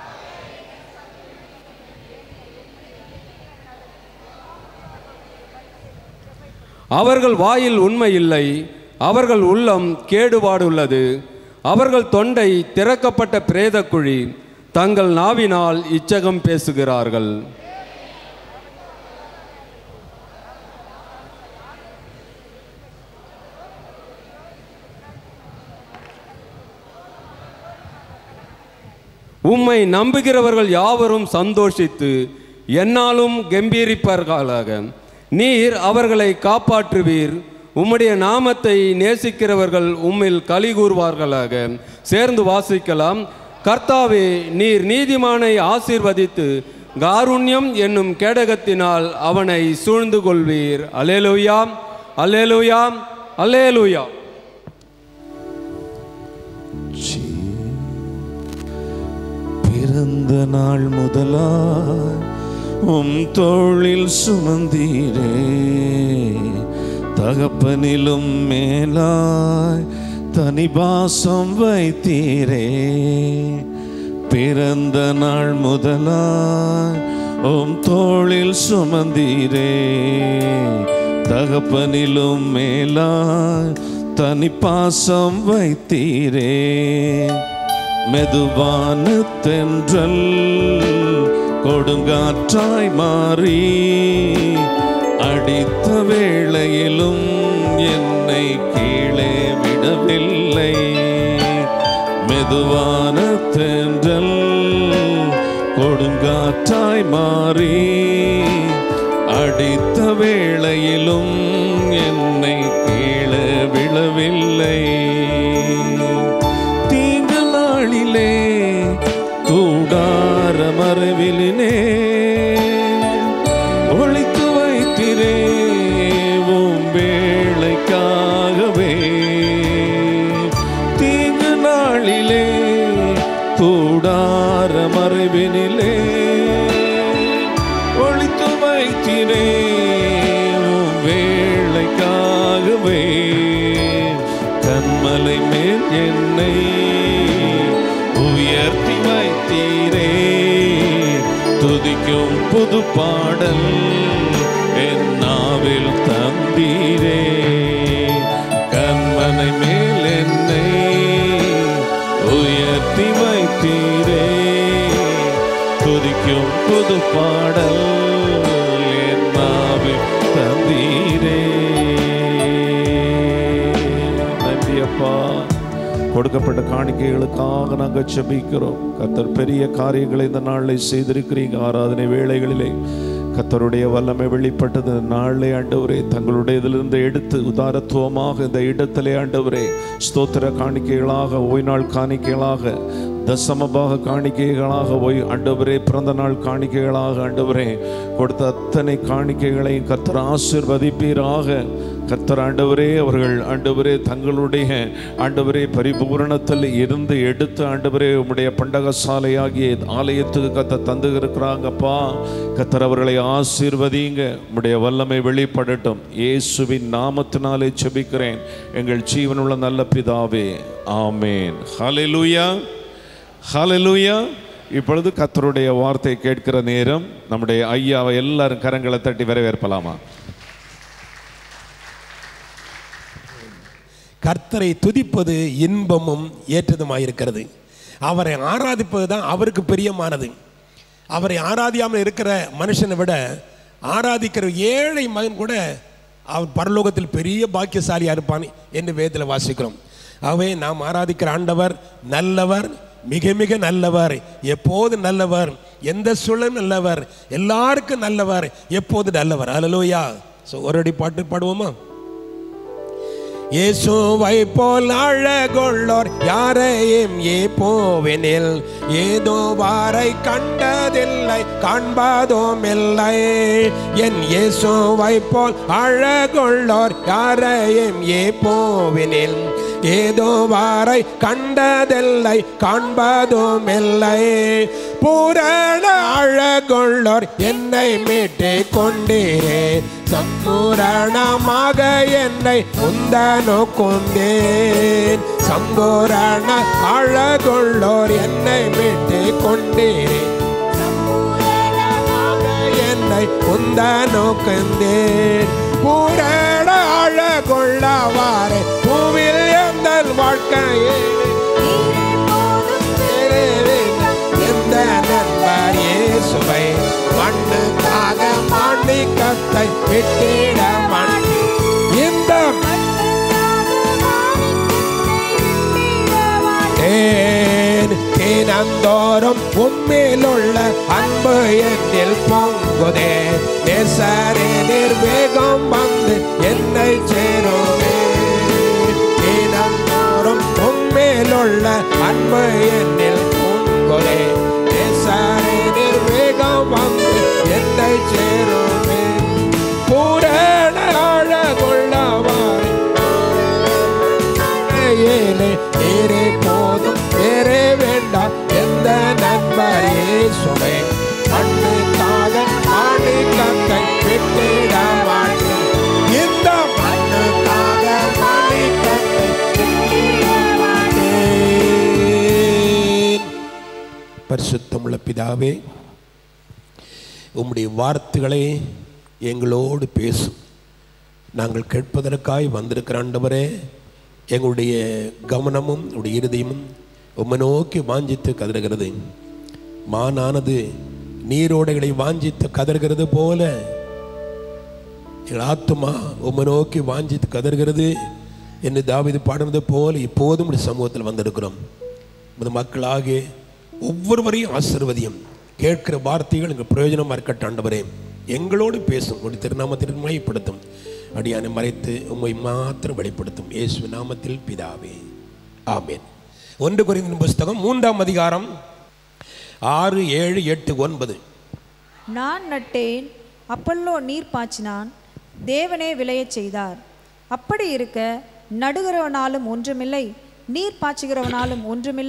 அவர்கள் வாயில் உண்மை இல்லை, அவர்கள் உள்ளம் கேடுபாடுள்ளது. அவர்கள் தொண்டை திறக்கப்பட்ட பிரேத குழி, தங்கள் நாவினால் இச்சகம் பேசுகிறார்கள். உம்மை நம்புகிறவர்கள் யாவரும் சந்தோஷித்து என்னாலும் கம்பீரிப்பார்களாக. நீர் அவர்களை காப்பாற்றுவீர். உம்முடைய நாமத்தை நேசிக்கிறவர்கள் உம்மில் களி கூறுவார்களாக. சேர்ந்து வாசிக்கலாம். கர்த்தாவே, நீர் நீதிமானை ஆசீர்வதித்து காருண்யம் என்னும் கேடகத்தினால் அவனை சூழ்ந்து கொள்வீர். அல்லேலூயா, அல்லேலூயா, அல்லேலூயா. பிறந்த நாள் முதலாய் உம் தோளில் சுமந்தீரே, தகப்பனிலும் மேலாய் தனிபாசம் வைத்தீரே. பிறந்த நாள் முதலாய் உம் தோளில் சுமந்தீரே, தகப்பனிலும் மேலாய் தனிபாசம் வைத்தீரே. மெதுவான தென்றல் கொடுங்காற்றாய் மாறி அடித்த வேளையிலும் என்னை கீழே விடவில்லை. மெதுவான தென்றல் கொடுங்காற்றாய் மாறி அடித்த வேளையிலும் என்னை கீழே விழவில்லை. மறைவினிலே ஒளித்து வைத்தீரே. உம் வேளைக்காகவே கண்மலை மேல் என்னை உயர்த்தி வைத்தீரே. துதிக்கும் புது பாடல் என் நாவில் தந்தீரே. கண்மலை மேல் என்னை உயர்த்தி வைத்தீரே. துதிக்கும் புது பாடல் என் நாவில் தந்தீரே. நன்றி அப்பா. கொடுக்கப்பட்ட காணிக்கைகளுக்காக நாங்கள் ஜெபிக்கிறோம். கர்த்தர் பெரிய காரியங்களை இந்த நாளில் செய்திருக்கிறீங்க. ஆராதனை வேளைகளிலே கர்த்தருடைய வல்லமை வெளிப்பட்டது. நாளே ஆண்டவரே தங்களுடைய இதிலிருந்து எடுத்து உதாரத்துவமாக இந்த இடத்திலே ஆண்டவரே ஸ்தோத்திர காணிக்கைகளாக, ஓய்நாள் காணிக்கைகளாக, தசமபாக காணிக்கைகளாக, ஓய் ஆண்டவரே பிறந்த நாள் காணிக்கைகளாக ஆண்டவரே கொடுத்த அத்தனை காணிக்கைகளையும் கர்த்தர் ஆசீர்வதிப்பீராக. கர்த்தர் ஆண்டவரே அவர்கள் ஆண்டவரே தங்களுடைய ஆண்டவரே பரிபூரணத்தில் இருந்து எடுத்து ஆண்டவரே உம்முடைய பண்டக சாலையாகிய ஆலயத்துக்கு கர்த்தர் தந்து இருக்கிறாங்கப்பா. கர்த்தர் அவர்களை ஆசீர்வதிங்க. உம்முடைய வல்லமை வெளிப்படட்டும். இயேசுவின் நாமத்தினாலே ஜெபிக்கிறேன் எங்கள் ஜீவனுள்ள நல்ல பிதாவே, ஆமேன். ஹல்லேலூயா, ஹல்லேலூயா. இப்பொழுது கர்த்தருடைய வார்த்தை கேட்கிற நேரம். நம்முடைய ஐயாவை எல்லாரும் கரங்களை தட்டி வரவேற்பலாமா? கர்த்தரை துதிப்பது இன்பமும் ஏற்றதுமாயிருக்கிறது. அவரை ஆராதிப்பது தான் அவருக்கு பிரியமானது. அவரை ஆராதியாமல் இருக்கிற மனுஷனை விட ஆராதிக்கிற ஏழை மகன் கூட அவர் பரலோகத்தில் பெரிய பாக்கியசாலியாக இருப்பான் என்று வேதத்தில் வாசிக்கிறோம். ஆகவே நாம் ஆராதிக்கிற ஆண்டவர் நல்லவர், மிக மிக நல்லவர், எப்போது நல்லவர், எந்த சூழலும் நல்லவர், எல்லாருக்கும் நல்லவர், எப்போது நல்லவர். அல்லேலூயா. ஸோ ஒரு அடி பாட்டு பாடுவோமா? இயேசுவை போல் அழகுள்ளோர் யாரையும் ஏப்போவெனில் ஏதோ வாரை கண்டதில்லை, காண்பதும் இல்லை. என் இயேசுவை போல் அழகுள்ளோர் யாரையும் ஏப்போவெனில் ஏதோ வாரை கண்டதில்லை, காண்பதும் இல்லை. பூரண அழகுள்ளோர் என்னை மீட்டு கொண்டீரே, சம்பூரணமாக என்னை உந்தனோ கொண்டேன். சம்பூரண அழகுள்ளோர் என்னை மீட்டு கொண்டீரே, சம்பூரணமாக என்னை உந்தனோ கொண்டேன். பூரண அழகுள்ளவாறு பூவில் எந்தல் வாழ்க்கையே எந்த நண்பர் இயேசுவை மண்ணுக்காக மாணிக்கத்தை விட்டிட மாட்டேன். இந்த தினந்தோறும் உம்மில் உள்ள அன்பு என்னில் பொங்குதே. நேசரே நிர்வேகம் வந்து என்னை சேருமே. தினந்தோறும் உம்மில் உள்ள அன்பு என்னில் பொங்குதே. நேசரே நிர்வேகம் வந்து என்னை சேருமே. பூரண அழகுள்ளவாறு நீரே போதும், வேறே வேண்டாம். எந்த நண்பர் இயேசுவே மண்ணுக்காக மாணிக்கத்தை விட்டிட மாட்டேன். இந்த மண்ணுக்காக மாணிக்கத்தை விட்டிட மாட்டேன். பரிசுத்தமுள்ள பிதாவே, உம்முடைய வார்த்தைகளை எங்களோடு பேசும். நாங்கள் கேட்பதற்காய் வந்திருக்கிற ஆண்டவரே, எங்களுடைய கவனமும் உடைய இருதயமும் உம்மை நோக்கி வாஞ்சித்து கதறுகிறது. மானானது நீரோடைகளை வாஞ்சித்து கதறுகிறது போல எங்கள் ஆத்துமா உம்மை நோக்கி வாஞ்சித்து கதறுகிறது என்று தாவீது பாடுவது போல இப்போதும் உடைய சமூகத்தில் வந்திருக்கிறோம். நமது மக்களாகிய ஒவ்வொருவரையும் ஆசீர்வதியும். கேட்கிற வார்த்தைகள் எங்கள் பிரயோஜனமாக இருக்கட்டும் ஆண்டவரே. எங்களோடு பேசும், உடைய திருநாமத்திற்கு மையப்படுத்தும். அடியானை மறைத்து உம்மை மாத்திரம் வெளிப்படுத்தும். இயேசு நாமத்தில் பிதாவே, ஆமென். ஒன்று கொரிந்தியர் புஸ்தகம் மூன்றாம் அதிகாரம் ஆறு ஏழு எட்டு ஒன்பது. நான் நட்டேன், அப்பல்லோ நீர் பாய்ச்சினான், தேவனே விளையச் செய்தார். அப்படி இருக்க நடுகிறவனாலும் ஒன்றுமில்லை, நீர் பாய்ச்சுகிறவனாலும் ஒன்றுமில்லை,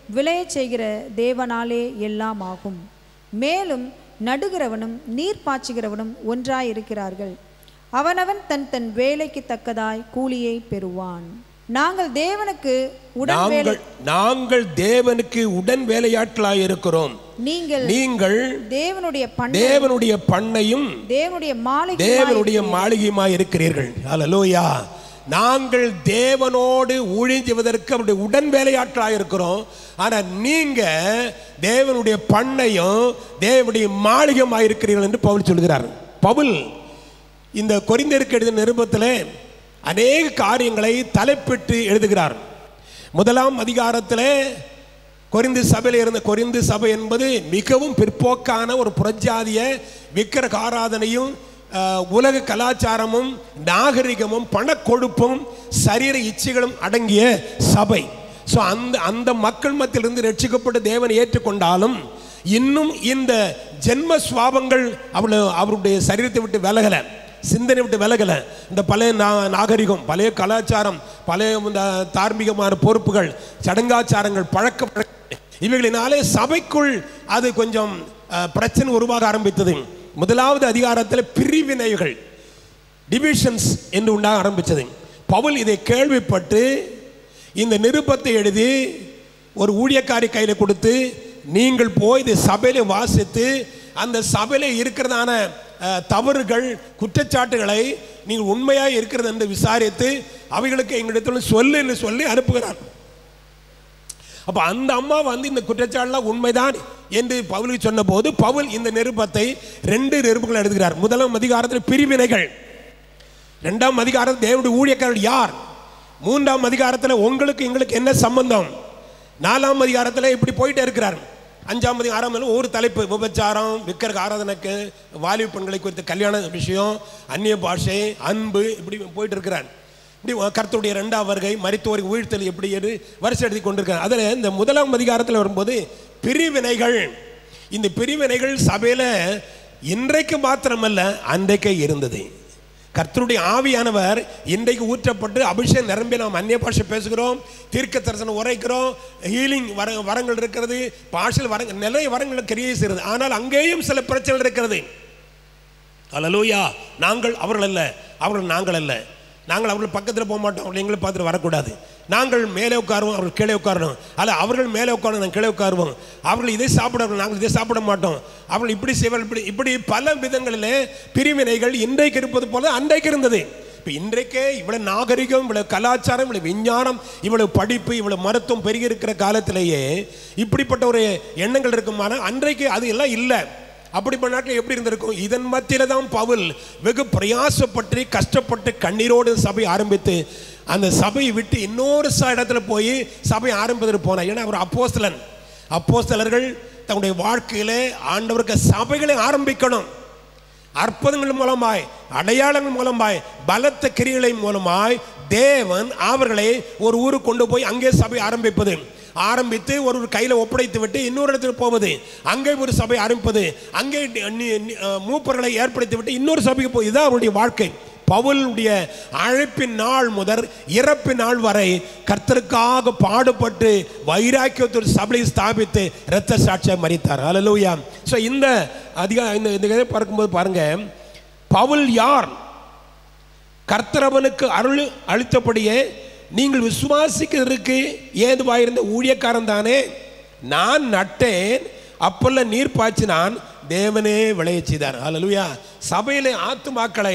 விளையச் செய்கிற தேவனாலே எல்லாம் ஆகும். மேலும் நடுகிறவனும் நீர் பாய்ச்சுகிறவனும் ஒன்றாயிருக்கிறார்கள். அவனவன் தன் தன் வேலைக்கு தக்கதாய் கூலியை பெறுவான். நாங்கள் தேவனுக்கு உடன் வேலை நாங்கள் தேவனுக்கு உடன் வேலையாட்களாய் இருக்கிறோம். நீங்கள் நீங்கள் தேவனுடைய தேவனுடைய பண்ணையும் தேவனுடைய மாளிகை தேவனுடைய மாளிகையுமாய் இருக்கிறீர்கள். ஹல்லேலூயா. நாங்கள் தேவனோடு ஊழியம் செய்வதற்கு அவருடைய உடன் வேலையாட்களாக இருக்கிறோம். ஆனால் நீங்க தேவனுடைய பண்ணையும் தேவனுடைய மாளிகையுமாய் இருக்கிறீர்கள் என்று பவுல் சொல்கிறார். பவுல் இந்த கொரிந்தியருக்கு எழுதிய நிருபத்திலே அநேக காரியங்களை தலைப்பிட்டு எழுதுகிறார். முதலாம் அதிகாரத்திலே கொரிந்து சபையில் இருந்த கொரிந்து சபை என்பது மிகவும் பிற்போக்கான ஒரு புறஜாதிய விக்கிரக ஆராதனையும் உலக கலாச்சாரமும் நாகரிகமும் பணக்கொழுப்பும் சரீர இச்சைகளும் அடங்கிய சபை. ஸோ அந்த அந்த மக்கள் மத்தியிலிருந்து ரட்சிக்கப்பட்ட தேவனை ஏற்றுக்கொண்டாலும் இன்னும் இந்த ஜென்ம சுவாபங்கள் அவளை அவருடைய சரீரத்தை விட்டு விலகலை, சிந்தனை விட்டு விலகலை. இந்த பழைய நாகரிகம், பழைய கலாச்சாரம், பழைய தார்மீகமான பொறுப்புகள், சடங்காச்சாரங்கள், பழக்க இவைகளினாலே சபைக்குள் அது கொஞ்சம் பிரச்சனை உருவாக ஆரம்பித்தது. முதலாவது அதிகாரத்தில் பிரிவினைகள், டிவிஷன்ஸ் என்று உண்டாக ஆரம்பித்தது. பவுல் இதை கேள்விப்பட்டு இந்த நிருபத்தை எழுதி ஒரு ஊழியக்காரி கையில் கொடுத்து, நீங்கள் போய் இந்த சபையில வாசித்து அந்த சபையில இருக்கிறதான தவறுகள் குற்றச்சாட்டுகளை நீங்கள் உண்மையாக இருக்கிறது என்று விசாரித்து அவைகளுக்கு எங்களிடத்தில் சொல்லு என்று சொல்லி அனுப்புகிறார். அப்போ அந்த அம்மா வந்து இந்த குற்றச்சாட்டுலாம் உண்மைதான் என்று பவுலுக்கு சொன்ன போது பவுல் இந்த நிருபத்தை ரெண்டு நிருபங்கள் எழுதுகிறார். முதலாம் அதிகாரத்தில் பிரிவினைகள், இரண்டாம் அதிகாரத்தில் தேவனுடைய ஊழியக்காரர்கள் யார், மூன்றாம் அதிகாரத்தில் உங்களுக்கு எங்களுக்கு என்ன சம்பந்தம், நாலாம் அதிகாரத்தில் இப்படி போயிட்டே இருக்கிறார். அஞ்சாம் அதிகாரம் ஆறாம் ஒரு தலைப்பு விபச்சாரம், விக்கிரக ஆராதனைக்கு, வாலிப பெண்களை குறித்த கல்யாண விஷயம், அந்நிய பாஷை, அன்பு, இப்படி போயிட்டு இருக்கிறார். இப்படி கர்த்தருடைய இரண்டாம் வருகை, மரித்தோரின் உயிர்த்தல் எப்படி என்று வரிசை எழுதி கொண்டிருக்கிறார். அதில் இந்த முதலாம் அதிகாரத்தில் வரும்போது பிரிவினைகள், இந்த பிரிவினைகள் சபையில் இன்றைக்கு மாத்திரமல்ல அன்றைக்கே இருந்தது. கர்த்தருடைய ஆவியானவர் இன்றைக்கு ஊற்றப்பட்டு அபிஷேகம் நிரம்பி நாம் அந்நிய பாஷை பேசுகிறோம், தீர்க்க தரிசனம் உரைக்கிறோம், ஹீலிங் வர வரங்கள் இருக்கிறது, பாஷையில் வர நிறைய வரங்கள் கிரியை செய்கிறது. ஆனால் அங்கேயும் சில பிரச்சனைகள் இருக்கிறது. அல்லேலூயா. நாங்கள் அவர்கள் அல்ல, அவர்கள் நாங்கள் அல்ல. நாங்கள் அவர்கள் பக்கத்தில் போக மாட்டோம், அவர்கள் எங்களை பார்த்துட்டு வரக்கூடாது. நாங்கள் மேலே உட்காருவோம், அவர்கள் கீழே உட்காரணும். அல்ல அவர்கள் மேலே உட்காரணும், நாங்கள் கீழே உட்காருவோம். அவர்கள் இதை சாப்பிடுவார்கள், நாங்கள் இதை சாப்பிட மாட்டோம். அவர்கள் இப்படி செய்வார்கள், இப்படி இப்படி பல விதங்களிலே பிரிவினைகள் இன்றைக்கு இருப்பது போல அன்றைக்கு இருந்தது. இப்போ இன்றைக்கே இவ்வளவு நாகரிகம், இவ்வளவு கலாச்சாரம், இவ்வளவு விஞ்ஞானம், இவ்வளவு படிப்பு, இவ்வளவு மருத்துவம் பெருகி இருக்கிற காலத்திலேயே இப்படிப்பட்ட ஒரு எண்ணங்கள் இருக்குமானால் அன்றைக்கு அது எல்லாம் இல்லை. அப்படிப்பட்ட நாட்டில் எப்படி இருந்திருக்கும்? இதன் மத்தியில தான் பவுல் வெகு பிரயாசப்பட்டு கஷ்டப்பட்டு கண்ணீரோடு சபை ஆரம்பித்து அந்த சபையை விட்டு இன்னொரு இடத்துல போய் சபை ஆரம்பிப்பதற்கு போனார். ஏன்னா அவர் அப்போஸ்தலன். அப்போஸ்தலர்கள் தன்னுடைய வாழ்க்கையிலே ஆண்டவருக்கு சபைகளை ஆரம்பிக்கணும். அற்புதங்கள் மூலமாய், அடையாளங்கள் மூலமாய், பலத்த கிரியைகளின் மூலமாய் தேவன் அவர்களை ஒரு ஊருக்கு கொண்டு போய் அங்கே சபை ஆரம்பிப்பது, ஆரம்பித்து ஒரு கையில் ஒப்படைத்து விட்டு இன்னொரு இடத்துல போவது, அங்கே ஒரு சபை ஆரம்பிப்பது, அங்கே மூப்பர்களை ஏற்படுத்தி விட்டு இன்னொரு சபைக்கு போய், இதுதான் அவருடைய வாழ்க்கை. பவுலுடைய அழைப்பின் நாள் முதல் இறப்பின் நாள் வரை கர்த்தருக்காக பாடுபட்டு வைராக்கியத்தோடு சபையை ஸ்தாபித்து இரத்த சாட்சியாக மரித்தார். அல்லேலூயா. ஸோ இந்த அதிக இந்த இதை பார்க்கும்போது பாருங்க, பவுல் யார்? கர்த்தரவனுக்கு அருள் அளித்தபடியே நீங்கள் விசுவாசிக்கிறதுக்கு ஏதுவாயிருந்த ஊழியக்காரன் தானே. நான் நட்டேன், அப்பல்ல நீர் பாய்ச்சினான், தேவனே விளைய செய்தார். அல்லேலூயா. சபையிலே ஆத்துமாக்களை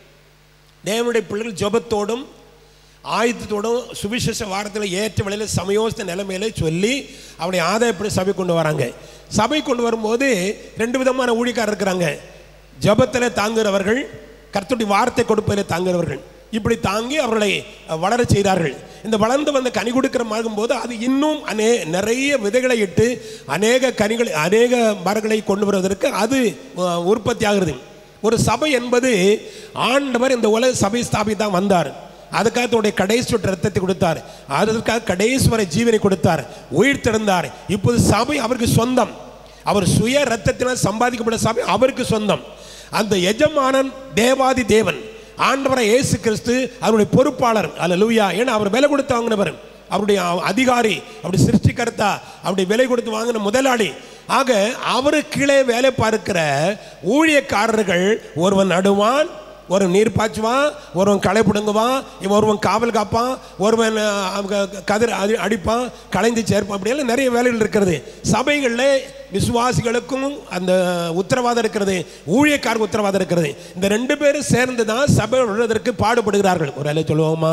தேவனுடைய பிள்ளைகள் ஜெபத்தோடும் ஆயுதத்தோடும் சுவிசேஷ வாரத்தில் ஏற்ற வேளையில் சமயோசித்த நிலைமையில சொல்லி அவருடைய ஆதாயப்படி சபை கொண்டு வராங்க. சபை கொண்டு வரும்போது ரெண்டு விதமான ஊழியக்காரர் இருக்கிறாங்க. ஜெபத்தில் தாங்குகிறவர்கள், கர்த்தருடைய வார்த்தை கொடுப்பதில் தாங்குகிறவர்கள். இப்படி தாங்கி அவர்களை வளர செய்தார்கள். இந்த வளர்ந்து வந்த கனி கொடுக்கிற போது அது இன்னும் அநே நிறைய விதைகளை இட்டு அநேக கனிகள், அநேக மரங்களை கொண்டு வருவதற்கு அது உற்பத்தி ஆகிறது. ஒரு சபை என்பது ஆண்டவர் இந்த உலக சபை ஸ்தாபித்தான் வந்தார். அதுக்காக தன்னுடைய கடைசி ரத்தத்தை கொடுத்தார், அதற்காக கடைசி வரை ஜீவனை கொடுத்தார், உயிர் திறந்தார். இப்போது சபை அவருக்கு சொந்தம். அவர் சுய ரத்தத்தினால் சம்பாதிக்கப்பட்ட சபை அவருக்கு சொந்தம். அந்த எஜமானன் தேவாதி தேவன் ஆண்டவரை இயேசு கிறிஸ்து அவருடைய பொறுப்பாளர். அல்லேலூயா. ஏன்னா அவர் விலை கொடுத்து வாங்கினவர். அவருடைய அதிகாரி, அவருடைய சிருஷ்டிகர்த்தா, அவருடைய விலை கொடுத்து வாங்கின முதலாளி. ஆக அவரு கீழே வேலை பார்க்கிற ஊழியக்காரர்கள், ஒருவன் நடுவான், ஒருவன் நீர் பாய்ச்சுவான், ஒருவன் களை பிடுங்குவான், ஒருவன் காவல் காப்பான், ஒருவன் கதிர் அடிப்பான், களைந்து சேர்ப்பான், அப்படியெல்லாம் நிறைய வேலைகள் இருக்கிறது. சபைகளில் விசுவாசிகளுக்கும் அந்த உத்தரவாதம் இருக்கிறது, ஊழியக்காரருக்கு உத்தரவாதம் இருக்கிறது. இந்த ரெண்டு பேரும் சேர்ந்து தான் சபை விடுவதற்கு பாடுபடுகிறார்கள். ஒரு வேலை சொல்லுவோமா?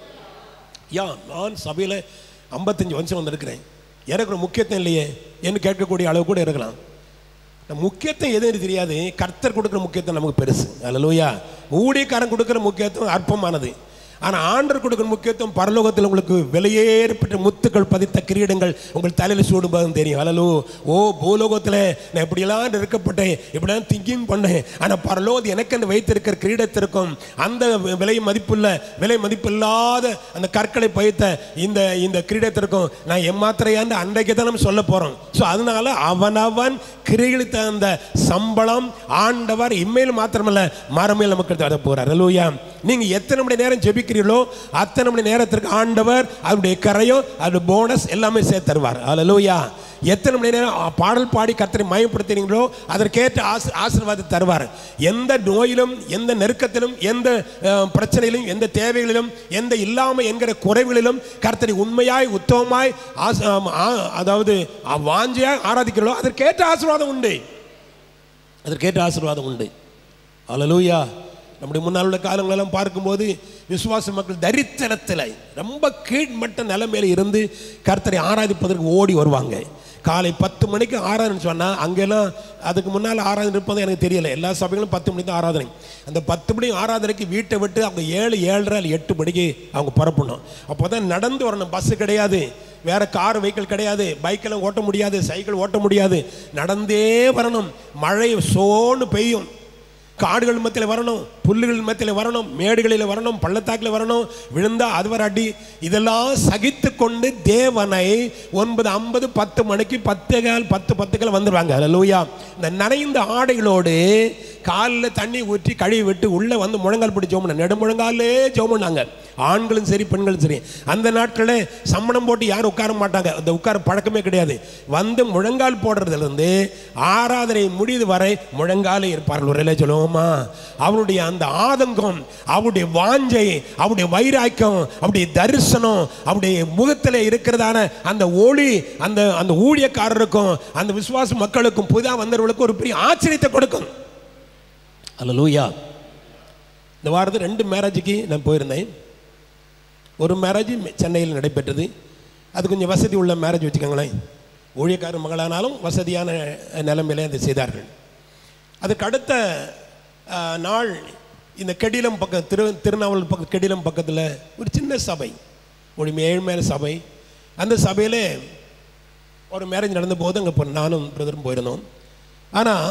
யா நான் சபையில் ஐம்பத்தஞ்சு வருஷம் வந்திருக்கிறேன், எனக்கு ஒரு முக்கியத்துவம் இல்லையே என்று கேட்கக்கூடிய அளவு கூட இருக்கலாம். முக்கியத்துவம் எதுன்னு தெரியாது, கர்த்தர் கொடுக்குற முக்கியத்துவம் நமக்கு பெருசு. அல்லேலூயா. ஊழியக்காரன் கொடுக்குற முக்கியத்துவம் அற்பமானது. ஆனால் ஆண்டவர் கொடுக்குற முக்கியத்துவம் பரலோகத்தில் உங்களுக்கு விலையேறப்பட்ட முத்துக்கள் பதித்த கிரீடங்கள் உங்கள் தலையில் சூடும்போதும் தெரியும். அல்லோ ஓ பூலோகத்தில் நான் இப்படியெல்லாம் இருக்கப்பட்டேன், இப்படிலாம் திங்கிங் பண்ணேன், ஆனால் பரலோகம் எனக்கு அந்த வைத்திருக்கிற கிரீடத்திற்கும் அந்த விலை மதிப்புள்ள விலை மதிப்பில்லாத அந்த கற்களை பதித்த இந்த இந்த கிரீடத்திற்கும் நான் எம்மாத்திரையாண்டு அன்றைக்கு தான் நம்ம சொல்ல போகிறோம். ஸோ அதனால அவனவன் கிரீடத்த அந்த சம்பளம் ஆண்டவர் இம்மையில் மாத்திரமல்ல மறுமையில் நமக்கு தர போகிறார். அல்லேலூயா. நீங்கள் எத்தனை மணி நேரம் ஜெபிக்கிறீர்களோ அத்தனை மணி நேரத்திற்கு ஆண்டவர் அவருடைய கரையும் அவருடைய போனஸ் எல்லாமே சேர்த்து தருவார். அல்லேலூயா. எத்தனை மணி நேரம் பாடல் பாடி கர்த்தரை மயப்படுத்துறீங்களோ அதற்கேற்ற ஆசி ஆசீர்வாதத்தை தருவார். எந்த நோயிலும், எந்த நெருக்கத்திலும், எந்த பிரச்சனையிலும், எந்த தேவைகளிலும், எந்த இல்லாமல் என்கிற குறைவுகளிலும் கர்த்தரை உண்மையாய் உத்தமமாய் அதாவது வாஞ்சியாய் ஆராதிக்கிறோம், அதற்கேற்ற ஆசீர்வாதம் உண்டு, அதற்கேற்ற ஆசீர்வாதம் உண்டு. அல்லேலூயா. நம்முடைய முன்னால் உள்ள காலங்களெல்லாம் பார்க்கும்போது விசுவாச மக்கள் தரித்திரத்தில் ரொம்ப கீழ்மட்ட நிலைமையில இருந்து கர்த்தரை ஆராதிப்பதற்கு ஓடி வருவாங்க. காலை பத்து மணிக்கு ஆராதனை சொன்னால் அங்கெல்லாம் அதுக்கு முன்னால் ஆராதனை இருப்பது எனக்கு தெரியலை. எல்லா சபைகளும் பத்து மணிக்கு தான் ஆராதனை. அந்த பத்து மணி ஆராதனைக்கு வீட்டை விட்டு அவங்க ஏழு ஏழரை எட்டு மணிக்கு அவங்க புறப்படணும். அப்போ தான் நடந்து வரணும். பஸ்ஸு கிடையாது, வேற கார் வெஹிக்கிள் கிடையாது, பைக்கெல்லாம் ஓட்ட முடியாது, சைக்கிள் ஓட்ட முடியாது, நடந்தே வரணும். மழை சோன்னு பெய்யும், காடுகள் மத்தியில் வரணும், புல்லுகள் மத்தியில் வரணும், மேடுகளில் வரணும், பள்ளத்தாக்கில் வரணும், விழுந்தா அது வர அடி, இதெல்லாம் சகித்து கொண்டு தேவனை ஒன்பது ஐம்பது பத்து மணிக்கு பத்து கால் பத்து பத்துக்கள் வந்துடுவாங்க. அல்லேலூயா. இந்த நனைந்த ஆடைகளோடு காலில் தண்ணி ஊற்றி கழுவி விட்டு உள்ளே வந்து முழங்கால் பிடி ஜோம் பண்ண நெடுமுழங்காலே ஜோம் பண்ணாங்க. ஆண்களும் சரி பெண்களும் சரி. அந்த நாட்களில் சம்மணம் போட்டு யாரும் உட்கார மாட்டாங்க, அந்த உட்கார பழக்கமே கிடையாது. வந்து முழங்கால் போடுறதுலேருந்து ஆராதனை முடிவு வரை முழங்காலே இருப்பார்கள். ஒரு சொல்லுவோமா? அவருடைய அந்த ஆதங்கம், அவருடைய வாஞ்சை, அவருடைய வைராக்கியம், அவருடைய தரிசனம், அவருடைய முகத்தில் இருக்கிறதான அந்த ஒளி அந்த அந்த ஊழியக்காரருக்கும் அந்த விசுவாச மக்களுக்கும் புதிதாக வந்தவர்களுக்கும் ஒரு பெரிய ஆச்சரியத்தை கொடுக்கும். அல்லேலூயா. இந்த வாரத்தில் ரெண்டு மேரேஜுக்கு நான் போயிருந்தேன். ஒரு மேரேஜ் சென்னையில் நடைபெற்றது. அது கொஞ்சம் வசதி உள்ள மேரேஜ் வச்சுக்கோங்களேன். ஊழியக்கார மகளானாலும் வசதியான நிலைமையிலே அதை செய்தார்கள். அதுக்கு அடுத்த நாள் இந்த கெடிலம் பக்கம் திரு திருநாவல் பக்கம் கெடிலம் பக்கத்தில் ஒரு சின்ன சபை, ஒரு ஏழ்மையான சபை. அந்த சபையில் ஒரு மேரேஜ் நடந்த போது அங்கே இப்போ நானும் பிரதரும் போயிருந்தோம். ஆனால்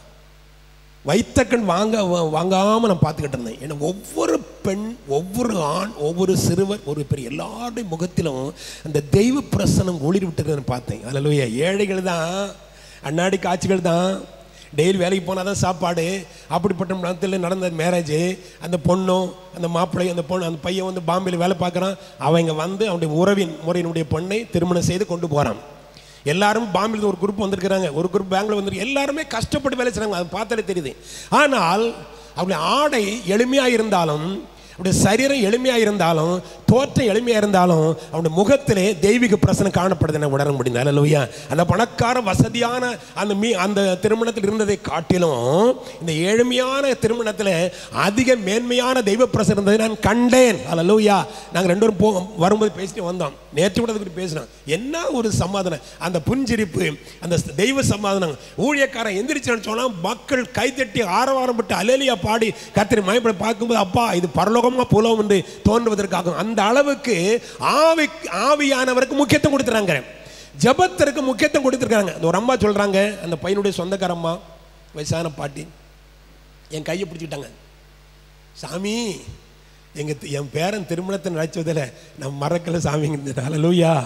வைத்தக்கண் வாங்க வாங்காமல் நான் பார்த்துக்கிட்டு இருந்தேன். ஏன்னா ஒவ்வொரு பெண், ஒவ்வொரு ஆண், ஒவ்வொரு சிறுவர், ஒரு பெரிய எல்லாருடைய முகத்திலும் அந்த தெய்வ பிரசனம் ஒளிர் விட்டுருன்னு பார்த்தேன். அல்லேலூயா. ஏழைகள் தான், அண்ணாடி காட்சிகள் தான், டெய்லி வேலைக்கு போனால் தான் சாப்பாடு. அப்படிப்பட்ட நேரத்தில் நடந்த மேரேஜ். அந்த பொண்ணும் அந்த மாப்பிள்ளை, அந்த பொண்ணு, அந்த பையன் வந்து பாம்பேயில் வேலை பார்க்குறான். அவங்க வந்து அவனுடைய உறவின் முறையினுடைய பொண்ணை திருமணம் செய்து கொண்டு போகிறான். எல்லாரும் பாம்பேல ஒரு குரூப் வந்திருக்கிறாங்க, ஒரு குரூப் பெங்களூர் வந்துருக்கு. எல்லாருமே கஷ்டப்பட்டு வேலை செய்கிறாங்க, அது பார்த்தாலே தெரியுது. ஆனால் அவருடைய ஆடை எளிமையாக இருந்தாலும், அவருடைய சரீரம் எளிமையாக இருந்தாலும், தோற்றம் எளிமையாக இருந்தாலும், அவனுடைய முகத்திலே தெய்வீக பிரசனம் காணப்படுது. என்ன உணர முடியுது. அல்லேலூயா. அந்த பணக்கார வசதியான அந்த மீ அந்த திருமணத்தில் இருந்ததை காட்டிலும் இந்த எளிமையான திருமணத்தில் அதிக மேன்மையான தெய்வ பிரசனம் இருந்ததை நான் கண்டேன். அல்லேலூயா. நாங்கள் ரெண்டு பேரும் போ வரும்போது பேசிட்டு வந்தோம். நேற்று கூட அதுக்கு பேசினோம். என்ன ஒரு சமாதானம், அந்த புஞ்சிரிப்பு, அந்த தெய்வ சமாதானம். ஊழியக்காரன் எந்திரிச்சான்னு சொன்னால் மக்கள் கைத்தட்டி ஆரவாரம் பட்டு அலேலியா பாடி கர்த்தரை மகிமைப்பட பார்க்கும்போது அப்பா இது பரலோகமா பூலோகம் என்று தோன்றுவதற்காக அந்த அளவுக்கு ஆவி ஆவியானவருக்கு முக்கியத்துவம் கொடுத்துறாங்க. ஜபத்திற்கு முக்கியத்துவம் கொடுத்துருக்காங்க. அந்த ஒரு அம்மா சொல்றாங்க, அந்த பையனுடைய சொந்தக்கார அம்மா, வயசான பாட்டி, என் கையை பிடிச்சிக்கிட்டாங்க. சாமி, எங்க என் பேரன் திருமணத்தை நினைச்சதில் நான் மறக்கல சாமிங்க. அல்லேலூயா.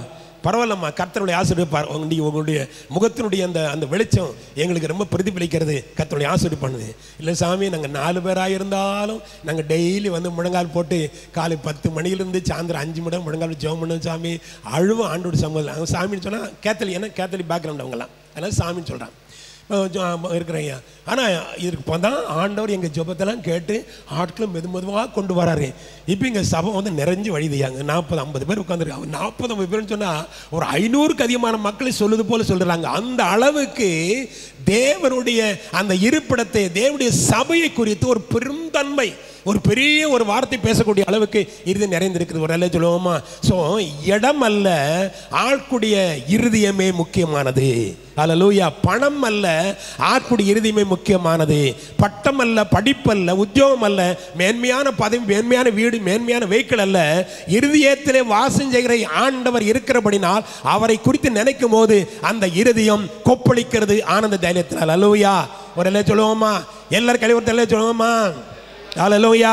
பரவாயில்லம்மா, கர்த்தருடைய ஆசீர்வாதம் உங்களுடைய உங்களுடைய முகத்தினுடைய அந்த அந்த வெளிச்சம் எங்களுக்கு ரொம்ப பிரதிபலிக்கிறது, கர்த்தருடைய ஆசீர்வாதம் பண்ணுது. இல்லை சாமி, நாங்கள் நாலு பேராக இருந்தாலும் நாங்கள் டெய்லி வந்து முழங்கால் போட்டு காலை பத்து மணியிலேருந்து சாயந்தரம் அஞ்சு மணி முழங்கால் ஜெபம் பண்ணுவோம் சாமி, அழுவும் ஆண்டோட சமூகம். சாமின்னு சொன்னால் கேத்தலி, ஏன்னா கேத்தலி பேக்ரவுண்ட் அவங்களாம், அதனால் சாமின்னு சொல்கிறான் இருக்கிறேங்க. ஆனால் இதுக்கு இப்போ தான் ஆண்டவர் எங்கள் ஜெபத்தெல்லாம் கேட்டு ஆட்களும் மெது மெதுவாக கொண்டு வராரு. இப்போ இங்கே சபை வந்து நிறைஞ்சு வழிதையாங்க. நாற்பது ஐம்பது பேர் உட்காந்துருக்காங்க. நாற்பது ஐம்பது பேர்னு சொன்னால் ஒரு ஐநூறுக்கு அதிகமான மக்களை சொல்லுது போல சொல்கிறாங்க. அந்த அளவுக்கு தேவனுடைய அந்த இருப்பிடத்தை, தேவனுடைய சபையை குறித்து ஒரு பெருந்தன்மை, ஒரு பெரிய ஒரு வார்த்தை பேசக்கூடிய அளவுக்கு இறுதி நிறைந்திருக்குது. ஒரு அல்ல சொல்லுவோமா? ஸோ இடம் அல்ல, ஆட்குடைய இருதயமே முக்கியமானது. அல்லேலூயா. பணம் அல்ல, ஆட்குடைய இருதயமே முக்கியமானது. பட்டம் அல்ல, படிப்பல்ல, உத்தியோகம் அல்ல, மேன்மையான பதவி, மேன்மையான வீடு, மேன்மையான வெஹிக்கிள் அல்ல. இருதயத்திலே வாசம் செய்கிற ஆண்டவர் இருக்கிறபடினால் அவரை குறித்து நினைக்கும் போது அந்த இருதயம் கொப்பளிக்கிறது ஆனந்த தைரியத்தினால். அல்லேலூயா. ஒரு அல்ல சொல்லுவோமா? எல்லாரும் கழிவுறுத்த சொல்லுவோமா? அல்லேலூயா.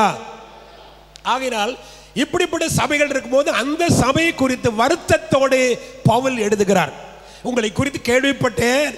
ஆகையினால் இப்படிப்பட்ட சபைகள் இருக்கும்போது அந்த சபை குறித்து வருத்தத்தோடு பவுல் எழுதுகிறார். உங்களை குறித்து கேள்விப்பட்டேன்,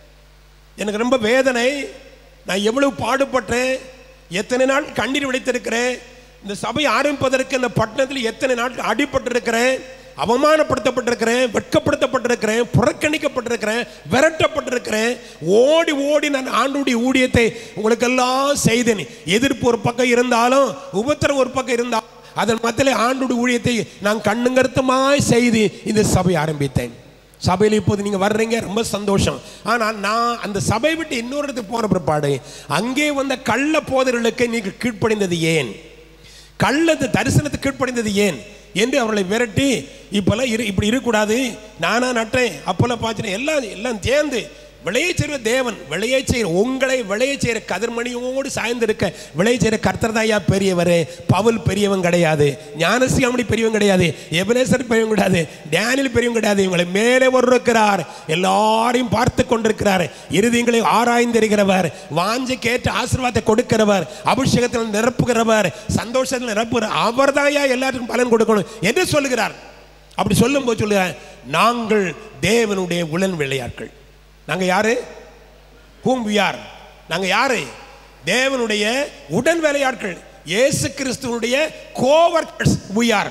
எனக்கு ரொம்ப வேதனை, நான் எவ்வளவு பாடுபட்டேன், எத்தனை நாள் கண்ணீர் விளைத்திருக்கிறேன், இந்த சபை ஆரம்பிப்பதற்கு இந்த பட்டணத்தில் எத்தனை நாள் அடிபட்டிருக்கிறேன், அவமானப்படுத்தப்பட்டிருக்கிறேன், வெட்கப்படுத்தப்பட்டிருக்கிறேன், புறக்கணிக்கப்பட்டிருக்கிறேன், விரட்டப்பட்டிருக்கிறேன். ஓடி ஓடி நான் ஆண்டுடைய ஊழியத்தை உங்களுக்கெல்லாம் செய்தேன். எதிர்ப்பு ஒரு பக்கம் இருந்தாலும், உபத்திரம் ஒரு பக்கம் இருந்தாலும், அதன் மத்தியில் ஆண்டுடைய ஊழியத்தை நான் கண்ணுங்கருத்தமாய் செய்து இந்த சபை ஆரம்பித்தேன். சபையில் இப்போது நீங்கள் வர்றீங்க, ரொம்ப சந்தோஷம். ஆனால் நான் அந்த சபை விட்டு இன்னொரு இடத்துக்கு போன பிற்பாடு அங்கே வந்த கள்ள போதர்களுக்கு நீங்கள் கீழ்ப்படிந்தது ஏன், கள்ளது தரிசனத்துக்கு கீழ்ப்படிந்தது ஏன் என்று அவர்களை விரட்டி, இப்போல்லாம் இரு இப்படி இருக்கக்கூடாது, நானா நட்டேன், அப்போல்லாம் பார்த்துட்டேன், எல்லாம் எல்லாம் சேர்ந்து விளைய செய்கிற தேவன், விளைய செய்கிற உங்களை விளைய செய்கிற கதிர்மணியோடு சாய்ந்திருக்க விளைய செய்கிற கர்த்தர்தாயா பெரியவர். பவுல் பெரியவன் கிடையாது, ஞானசியாமணி பெரியவன் கிடையாது, எபனேசர் பெரியவன் கிடையாது, டேனியல் பெரியவன் கிடையாது. இவங்களை மேலே ஒரு இருக்கிறார், எல்லாரையும் பார்த்து கொண்டிருக்கிறார், இருதயங்களை ஆராய்ந்திருக்கிறவர், வாஞ்சைக்கேற்ற ஆசீர்வாதத்தை கொடுக்கிறவர், அபிஷேகத்தில் நிரப்புகிறவர், சந்தோஷத்தில் நிரப்புகிறார். அவர் தாயா எல்லாருக்கும் பலன் கொடுக்கணும் என்று சொல்லுகிறார். அப்படி சொல்லும் போது சொல்லுகிறார், நாங்கள் தேவனுடைய உடன் விளையாட்கள். நாங்க யாரு? whom we are. நாங்க யாரு? தேவனுடைய உடன் வேலையாட்கள், இயேசு கிறிஸ்துவுடைய கோவர்க்கர்ஸ் we are.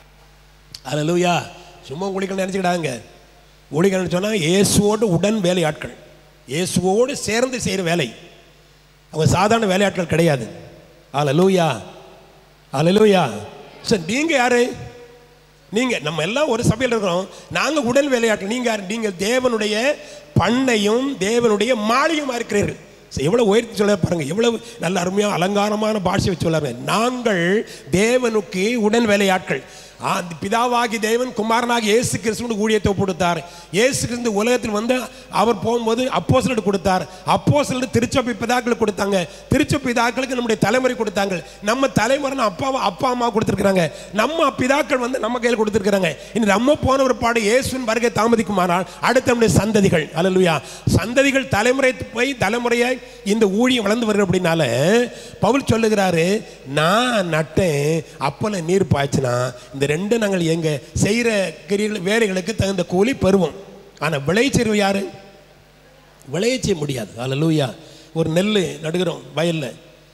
அல்லேலூயா. சும்மா ஊழியர்கள் நினைச்சுக்கிடாங்க. ஊழியர்கள் சொன்னா இயேசுவோடு உடன் வேலையாட்கள், இயேசுவோடு சேர்ந்து செய்கிற வேலை. அவங்க சாதாரண வேலையாட்கள் கிடையாது. அல்லேலூயா. அல்லேலூயா. சரி, நீங்க யாரு? நீங்க நம்ம எல்லாம் ஒரு சபையில் இருக்கிறோம், நாங்க உடன் வேலையாட்கள். நீங்க நீங்கள் தேவனுடைய பண்ணையும் தேவனுடைய மாளிகையுமா இருக்கிறீர்கள். எவ்வளவு உயர்த்தி சொல்ல பாருங்க, எவ்வளவு நல்ல அருமையான அலங்காரமான பாஷை சொல்லாங்க. நாங்கள் தேவனுக்கு உடன் வேலையாட்கள். பிதாவாகி தேவன் குமாரனாகி இயேசு கிறிஸ்துவின் ஊழியத்தை ஒப்புடுத்தார். இயேசு கிறிஸ்து உலகத்தில் வந்து அவர் போகும்போது அப்போஸ்தலருக்கு கொடுத்தார், அப்போஸ்தலருக்கு திருச்சபை பிதாக்களுக்கு கொடுத்தாங்க, திருச்சபை பிதாக்களுக்கு நம்முடைய தலைமுறை கொடுத்தாங்க, நம்ம தலைமுறை அப்பாவை அப்பா அம்மா கொடுத்துருக்காங்க, நம்ம பிதாக்கள் வந்து நம்ம கையில் கொடுத்துருக்காங்க. இனி நம்ம போன ஒரு பாடு இயேசுவின் வருகை தாமதிக்குமானால் அடுத்த நம்முடைய சந்ததிகள், அல்லேலூயா, சந்ததிகள் தலைமுறை போய் தலைமுறையாய் இந்த ஊழியம் வளர்ந்து வருகிற அப்படின்னால பவுல் சொல்லுகிறாரு, நான் நட்டேன், அப்போல நீர் பாய்ச்சினா இந்த ரெண்டு நாங்கள் எங்க செய்கிற வேலைகளுக்கு தகுந்த கூலி பெறுவோம். ஆனால் விளைச்சல் யாரு? விளைய செய்ய முடியாது. அல்லேலூயா. ஒரு நெல் நடுகிறோம் வயல்ல,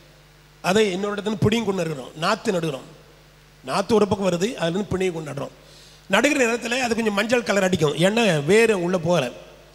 அதை இன்னொரு இடத்துல பிடியும் கொண்டு நடுகிறோம், நாற்று நடுகிறோம், நாற்று ஒரு பக்கம் வருது, அதுல இருந்து பிடியும் கொண்டு நடுறோம். நடுகிற நேரத்தில் அது கொஞ்சம் மஞ்சள் கலர் அடிக்கும், ஏன்னா வேறு உள்ள போகல.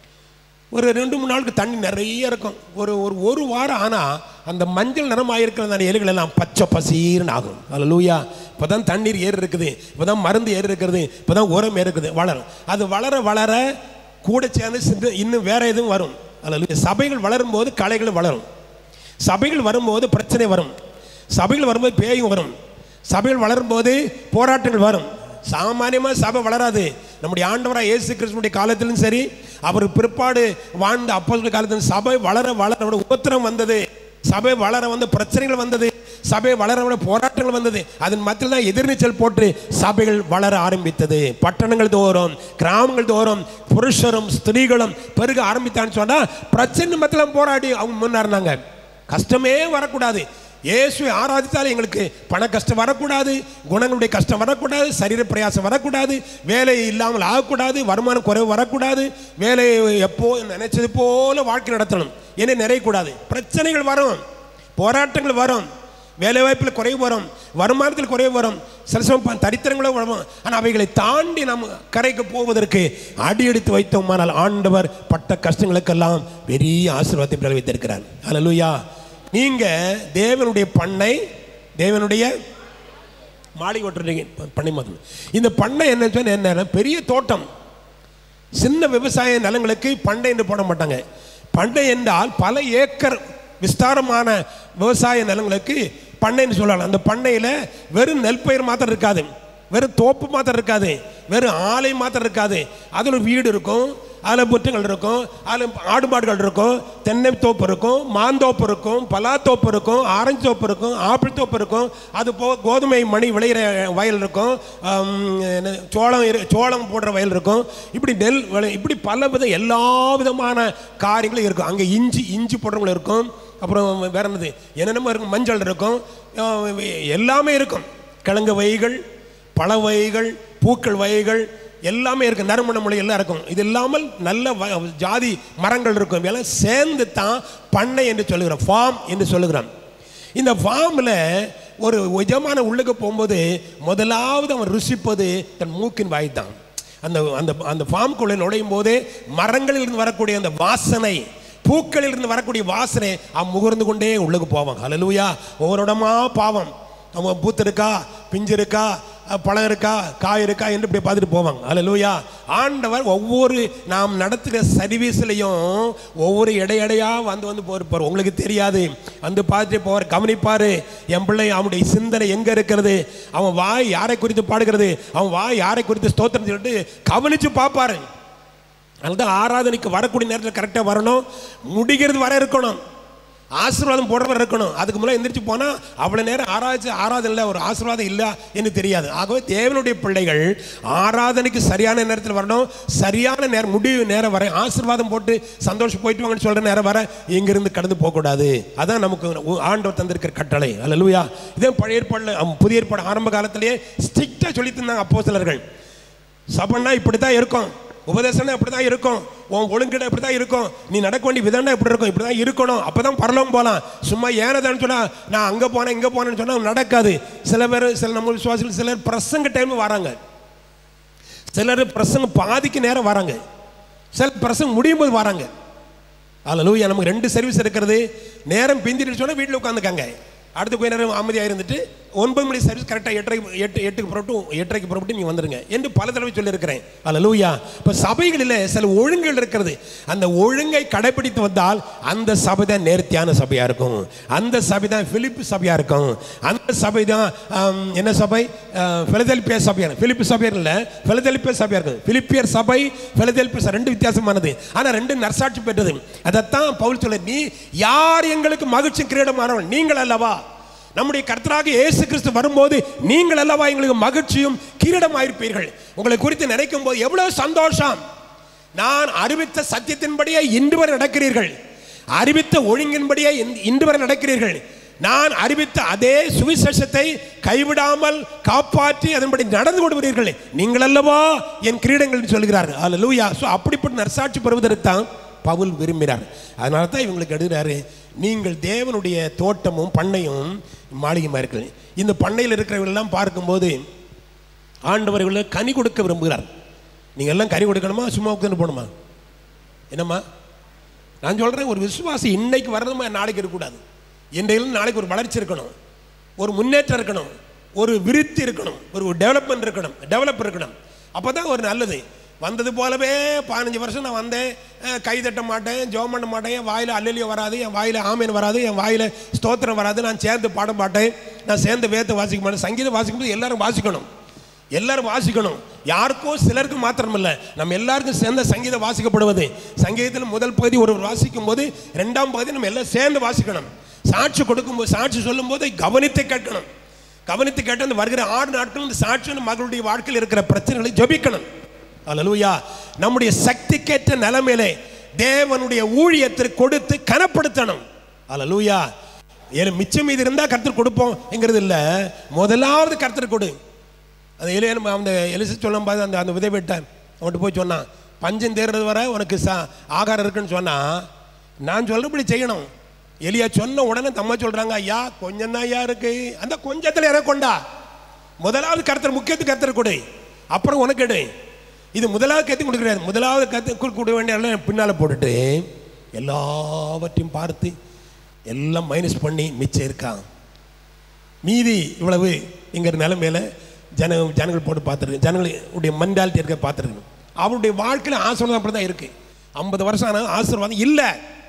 ஒரு ரெண்டு மூணு நாளுக்கு தண்ணி நிறைய இருக்கும். ஒரு ஒரு ஒரு வாரம் ஆனால் அந்த மஞ்சள் நிறமாக இருக்கிற அந்த எலிகள் எல்லாம் பச்சை பசீர்னு ஆகும். அல்லேலூயா. இப்போ தான் தண்ணீர் ஏறி இருக்குது, இப்போ தான் மருந்து ஏறி இருக்கிறது, இப்போ தான் உரம் ஏறி இருக்குது, வளரும். அது வளர வளர கூட சேர்ந்து இன்னும் வேற எதுவும் வரும். அல்லேலூயா. சபைகள் வளரும் போது களைகள் வளரும், சபைகள் வரும்போது பிரச்சனை வரும், சபைகள் வரும்போது பேயும் வரும், சபைகள் வளரும் போது போராட்டங்கள் வரும். சாமானியமாக சபை வளராது. நம்முடைய ஆண்டவராக இயேசு கிறிஸ்துவினுடைய காலத்திலும் சரி, அவர் பிற்பாடு வாழ்ந்த அப்போஸ்தலர் காலத்திலும் சபை வளர வளர உபத்திரம் வந்தது, சபை வளர வந்து பிரச்சனைகள் வந்தது, சபை வளர போராட்டங்கள் வந்தது. அதன் மத்தியில் தான் எதிர்நீச்சல் போட்டு சபைகள் வளர ஆரம்பித்தது. பட்டணங்கள் தோறும் கிராமங்கள் தோறும் புருஷரும் ஸ்திரீகளும் பெருக ஆரம்பித்தான்னு சொன்னா பிரச்சனை மத்தியில் போராடி அவங்க முன்னேறினாங்க. கஷ்டமே வரக்கூடாது. இயேசுவை ஆராதித்தால் எங்களுக்கு பண கஷ்டம் வரக்கூடாது, குணங்களுடைய கஷ்டம் வரக்கூடாது, சரீர பிரயாசம் வரக்கூடாது, வேலை இல்லாமல் ஆகக்கூடாது, வருமானம் குறைவு வரக்கூடாது, வேலையை எப்போ நினைச்சது போல வாழ்க்கை நடத்தணும் என்ன நிறையக்கூடாது. பிரச்சனைகள் வரும், போராட்டங்கள் வரும், வேலை வாய்ப்பில் குறைவு வரும், வருமானத்தில் குறைவு வரும், சில சமயம் தரித்திரங்களும் வரும். ஆனால் அவைகளை தாண்டி நாம் கரைக்கு போவதற்கு அடி எடுத்து வைத்தோமானால் ஆண்டவர் பட்ட கஷ்டங்களுக்கெல்லாம் பெரிய ஆசீர்வாதத்தை பெற வைத்திருக்கிறார். அல்லேலூயா. நீங்க தேவனுடைய பண்ணை, தேவனுடைய மாளிகை ஓட்டுறீங்க பண்ணை மாதிரி. இந்த பண்ணை என்ன சொன்ன என்ன பெரிய தோட்டம். சின்ன விவசாய நிலங்களுக்கு பண்ணை என்று போட மாட்டாங்க. பண்ணை என்றால் பல ஏக்கர் விஸ்தாரமான விவசாய நிலங்களுக்கு பண்ணைன்னு சொல்லலாம். அந்த பண்ணையில் வெறும் நெல் பயிர் மாத்திரம் இருக்காது, வெறும் தோப்பு மாத்திரம் இருக்காது, வெறும் ஆலை மாத்திரம் இருக்காது. அதில் ஒரு வீடு இருக்கும், அதில் புற்றுகள் இருக்கும், அதில் ஆடு மாடுகள் இருக்கும், தென்னை தோப்பு இருக்கும், மாந்தோப்பு இருக்கும், பலா தோப்பு இருக்கும், ஆரஞ்சு தோப்பு இருக்கும், ஆப்பிள் தோப்பு இருக்கும். அது போக கோதுமை மணி விளையிற வயல் இருக்கும், சோளம் சோளம் போடுற வயல் இருக்கும். இப்படி நெல் விளை இப்படி பல வித எல்லா விதமான காரியங்களும் இருக்கும். அங்கே இஞ்சி இஞ்சி போடுறவங்களும் இருக்கும். அப்புறம் வேற என்னது என்னென்னமோ இருக்கும், மஞ்சள் இருக்கும், எல்லாமே இருக்கும். கிழங்கு வகைகள், பழ வகைகள், பூக்கள் வகைகள் எல்லாமே இருக்கும். நறுமண மொழி எல்லாம் இருக்கும். இது இல்லாமல் நல்ல ஜாதி மரங்கள் இருக்கும். எல்லாம் சேர்ந்து தான் பண்ணை என்று சொல்லுகிறோம், ஃபார்ம் என்று சொல்லுகிறோம். இந்த ஃபார்மில் ஒரு எஜமான உள்ளுக்கு போகும்போது முதலாவது அவன் ருசிப்பது தன் மூக்கின் வாய் தான். அந்த அந்த அந்த ஃபார்முக்குள்ளே நுழையும் போதே மரங்களிலிருந்து வரக்கூடிய அந்த வாசனை, பூக்களில் இருந்து வரக்கூடிய வாசனை அவன் முகர்ந்து கொண்டே உள்ளுக்கு போவாங்க. அல்லேலூயா. ஒவ்வொரு இடமா பாவம், அவன் பூத்து இருக்கா, பிஞ்சு இருக்கா, பழம் இருக்கா, காய் இருக்கா என்று இப்படி பார்த்துட்டு போவாங்க. அல்லேலூயா. ஆண்டவர் ஒவ்வொரு நாம் நடத்துகிற சர்வீஸ்லையும் ஒவ்வொரு இடையடையா வந்து வந்து போயிருப்பார். உங்களுக்கு தெரியாது, வந்து பார்த்துட்டு போவார், கவனிப்பார். என் பிள்ளை அவனுடைய சிந்தனை எங்கே இருக்கிறது, அவன் வாய் யாரை குறித்து பாடுகிறது, அவன் வாய் யாரை குறித்து ஸ்தோத்திரம் சொல்லிட்டு கவனித்து பார்ப்பாரு. அதுதான் ஆராதனைக்கு வரக்கூடிய நேரத்தில் கரெக்டாக வரணும், முடிகிறது வர இருக்கணும், ஆசீர்வாதம் போடுறவர் இருக்கணும். அதுக்கு முன்னாடி எந்திரிச்சு போனால் அவ்வளோ நேரம் ஆராய்ச்சி ஆராதனை ஒரு ஆசீர்வாதம் இல்லை என்று தெரியாது. ஆகவே தேவனுடைய பிள்ளைகள் ஆராதனைக்கு சரியான நேரத்தில் வரணும், சரியான நேரம் முடிவு நேரம் வர ஆசீர்வாதம் போட்டு சந்தோஷம் போயிட்டு வாங்கன்னு சொல்கிற நேரம் வர இங்கிருந்து கடந்து போகக்கூடாது. அதான் நமக்கு ஆண்டவர் தந்திருக்கிற கட்டளை. அல்லேலூயா. இதே பழைய ஏற்பாடு புதிய ஏற்பாடு ஆரம்ப காலத்திலேயே ஸ்ட்ரிக்டாக சொல்லி தந்தாங்க அப்போஸ்தலர்கள். சபைன்னா இப்படி தான் இருக்கும், உபதேசம்னா இப்படி தான் இருக்கும், உன் ஒழுங்கிட இப்படி தான் இருக்கும், நீ நடக்க வேண்டிய விதம்னா இப்படி இருக்கும், இப்படி தான் இருக்கணும், அப்போ தான் பரலோகம் போகலாம். சும்மா ஏனதான்னு சொன்னால் நான் அங்கே போனேன் இங்கே போனேன்னு சொன்னால் நடக்காது. சில பேர் சில நம்ம விசுவாசிகள் சிலர் பிரசங்க டைம் வராங்க, சிலர் பிரசங்க பாதிக்கு நேரம் வராங்க, சிலர் பிரசங்க முடியும் போது வராங்க. அல்லேலூயா. நமக்கு ரெண்டு சர்வீஸ் இருக்கிறது. நேரம் பிந்திட்டு சொன்னால் வீட்டில் உட்காந்துக்காங்க, அடுத்து கொஞ்ச நேரம் அமைதியாக இருந்துட்டு ஒன்பது மணி சர்வீஸ் கரெக்டாக எட்டரைக்கு எட்டு எட்டுக்கு புறப்பட்டு எட்டரைக்கு புறப்பட்டு நீங்கள் வந்துடுங்க என்று பல தடவை சொல்லியிருக்கிறேன். அல்லேலூயா. இப்போ சபைகளில் சில ஒழுங்குகள் இருக்கிறது. அந்த ஒழுங்கை கடைபிடித்து வந்தால் அந்த சபை தான் நேர்த்தியான சபையாக இருக்கும், அந்த சபை தான் பிலிப்பு சபையாக இருக்கும், அந்த சபை தான் என்ன சபை, பிலதெல்பியா சபையாக. பிலிப்பு சபையர் இல்லை, பிலதெல்பியா சபையாக இருக்கும். பிலிப்பியர் சபை, பிலதெல்பியா ரெண்டு வித்தியாசமானது, ஆனால் ரெண்டு நற்சாட்சி பெற்றது. அதைத்தான் பவுல் சொல்ல, நீ யார் எங்களுக்கு மகிழ்ச்சி கிரீடமானவன், நீங்கள் அல்லவா. நம்முடைய கர்த்தராக இயேசு கிறிஸ்து வரும்போது நீங்கள் அல்லவா எங்களுக்கு மகிழ்ச்சியும் கிரீடமாயிருப்பீர்கள். உங்களை குறித்து நினைக்கும் போது எவ்வளவு சந்தோஷம். நான் அறிவித்த சத்தியத்தின்படியே இன்று வரை நடக்கிறீர்கள், அறிவித்த ஒழுங்கின்படியே இன்று வரை நடக்கிறீர்கள். நான் அறிவித்த அதே சுவிசேஷத்தை கைவிடாமல் காப்பாற்றி அதன்படி நடந்து கொள்கிறீர்கள், நீங்கள் அல்லவா என் கிரீடங்கள் சொல்கிறார்கள். அல்லேலூயா. ஸோ அப்படிப்பட்ட நற்சாட்சி பெறுவதற்கு தான் பவுல் விரும்பினார். அதனால தான் இவங்களுக்கு எழுதுகிறாரு, நீங்கள் தேவனுடைய தோட்டமும் பண்ணையும் மாளிகையுமா இருக்கிறது. இந்த பண்ணையில் இருக்கிறவர்களெல்லாம் பார்க்கும்போது ஆண்டவர் இவங்களை கனி கொடுக்க விரும்புகிறார். நீங்கள் எல்லாம் கனி கொடுக்கணுமா, சும்மா உட்காந்து போகணுமா? என்னம்மா நான் சொல்கிறேன், ஒரு விசுவாசி இன்னைக்கு வரணுமா நாளைக்கு இருக்கக்கூடாது. இன்றையிலும் நாளைக்கு ஒரு வளர்ச்சி இருக்கணும், ஒரு முன்னேற்றம் இருக்கணும், ஒரு விருத்தி இருக்கணும், ஒரு டெவலப்மெண்ட் இருக்கணும், டெவலப் இருக்கணும். அப்போ தான் ஒரு நல்லது. வந்தது போலவே பதினஞ்சு வருஷம் நான் வந்தேன், கை தட்ட மாட்டேன், ஜெபம் பண்ண மாட்டேன், என் வாயில் அல்லலியோ வராது, என் வாயில் ஆமேன் வராது, என் வாயில் ஸ்தோத்திரம் வராது, நான் சேர்ந்து பாட மாட்டேன், நான் சேர்ந்து வேதத்தை வாசிக்க மாட்டேன். சங்கீதம் வாசிக்கும்போது எல்லாரும் வாசிக்கணும், எல்லாரும் வாசிக்கணும். யாருக்கும் சிலருக்கு மாத்திரம் இல்லை, நம்ம எல்லாருக்கும் சேர்ந்த சங்கீதம் வாசிக்கப்படுவது. சங்கீதத்தில் முதல் பகுதி ஒரு வாசிக்கும் போது ரெண்டாம் பகுதி நம்ம எல்லாம் சேர்ந்து வாசிக்கணும். சாட்சி கொடுக்கும்போது, சாட்சி சொல்லும் போது கவனித்து கேட்கணும். கவனித்து கேட்டு அந்த வருகிற ஆறு நாட்கள் இந்த சாட்சி மகளுடைய வாழ்க்கையில் இருக்கிற பிரச்சனைகளை ஜெபிக்கணும். அல்லேலூயா. நம்முடைய சக்திக்கேற்ற நிலைமையிலே தேவனுடைய ஊழியத்தை கொடுத்து கனப்படுத்தணும். அல்லேலூயா. ஏன் மிச்சம் மீது இருந்தால் கர்த்தர் கொடுப்போம் என்கிறது இல்லை, முதலாவது கர்த்தர் கொடு. அந்த எலியா அந்த எலிசா சொல்லும் போது அந்த அந்த விதைவிட்டான் அவன்கிட்ட போய் சொன்னான், பஞ்சம் தேர்றது வர உனக்கு சா ஆகாரம் இருக்குன்னு சொன்னால் நான் சொல்கிறபடி செய்யணும். எலியா சொன்ன உடனே தம்மா சொல்கிறாங்க, ஐயா கொஞ்சம் தான் ஐயா இருக்கு, அந்த கொஞ்சத்தில் இற கொண்டா. முதலாவது கர்த்தர் முக்கியத்துவம் கர்த்தர் கொடு, அப்புறம் உனக்கு எடு. இது முதலாவது கத்தி கொடுக்குறாரு. முதலாவது கத்து கொடுக்க வேண்டிய பின்னால் போட்டுட்டு எல்லாவற்றையும் பார்த்து எல்லாம் மைனஸ் பண்ணி மிச்சம் இருக்கான். மீதி இவ்வளவு இங்கிற நிலைமையில ஜன ஜனங்கள் போட்டு பார்த்துருக்கு, ஜனங்களுடைய மென்டாலிட்டி இருக்க பார்த்துருக்கணும். அவருடைய வாழ்க்கையில் ஆசீர்வாதம் அப்படி தான் இருக்கு. ஐம்பது வருஷம் ஆனால் ஆசீர்வாதம் இல்லை,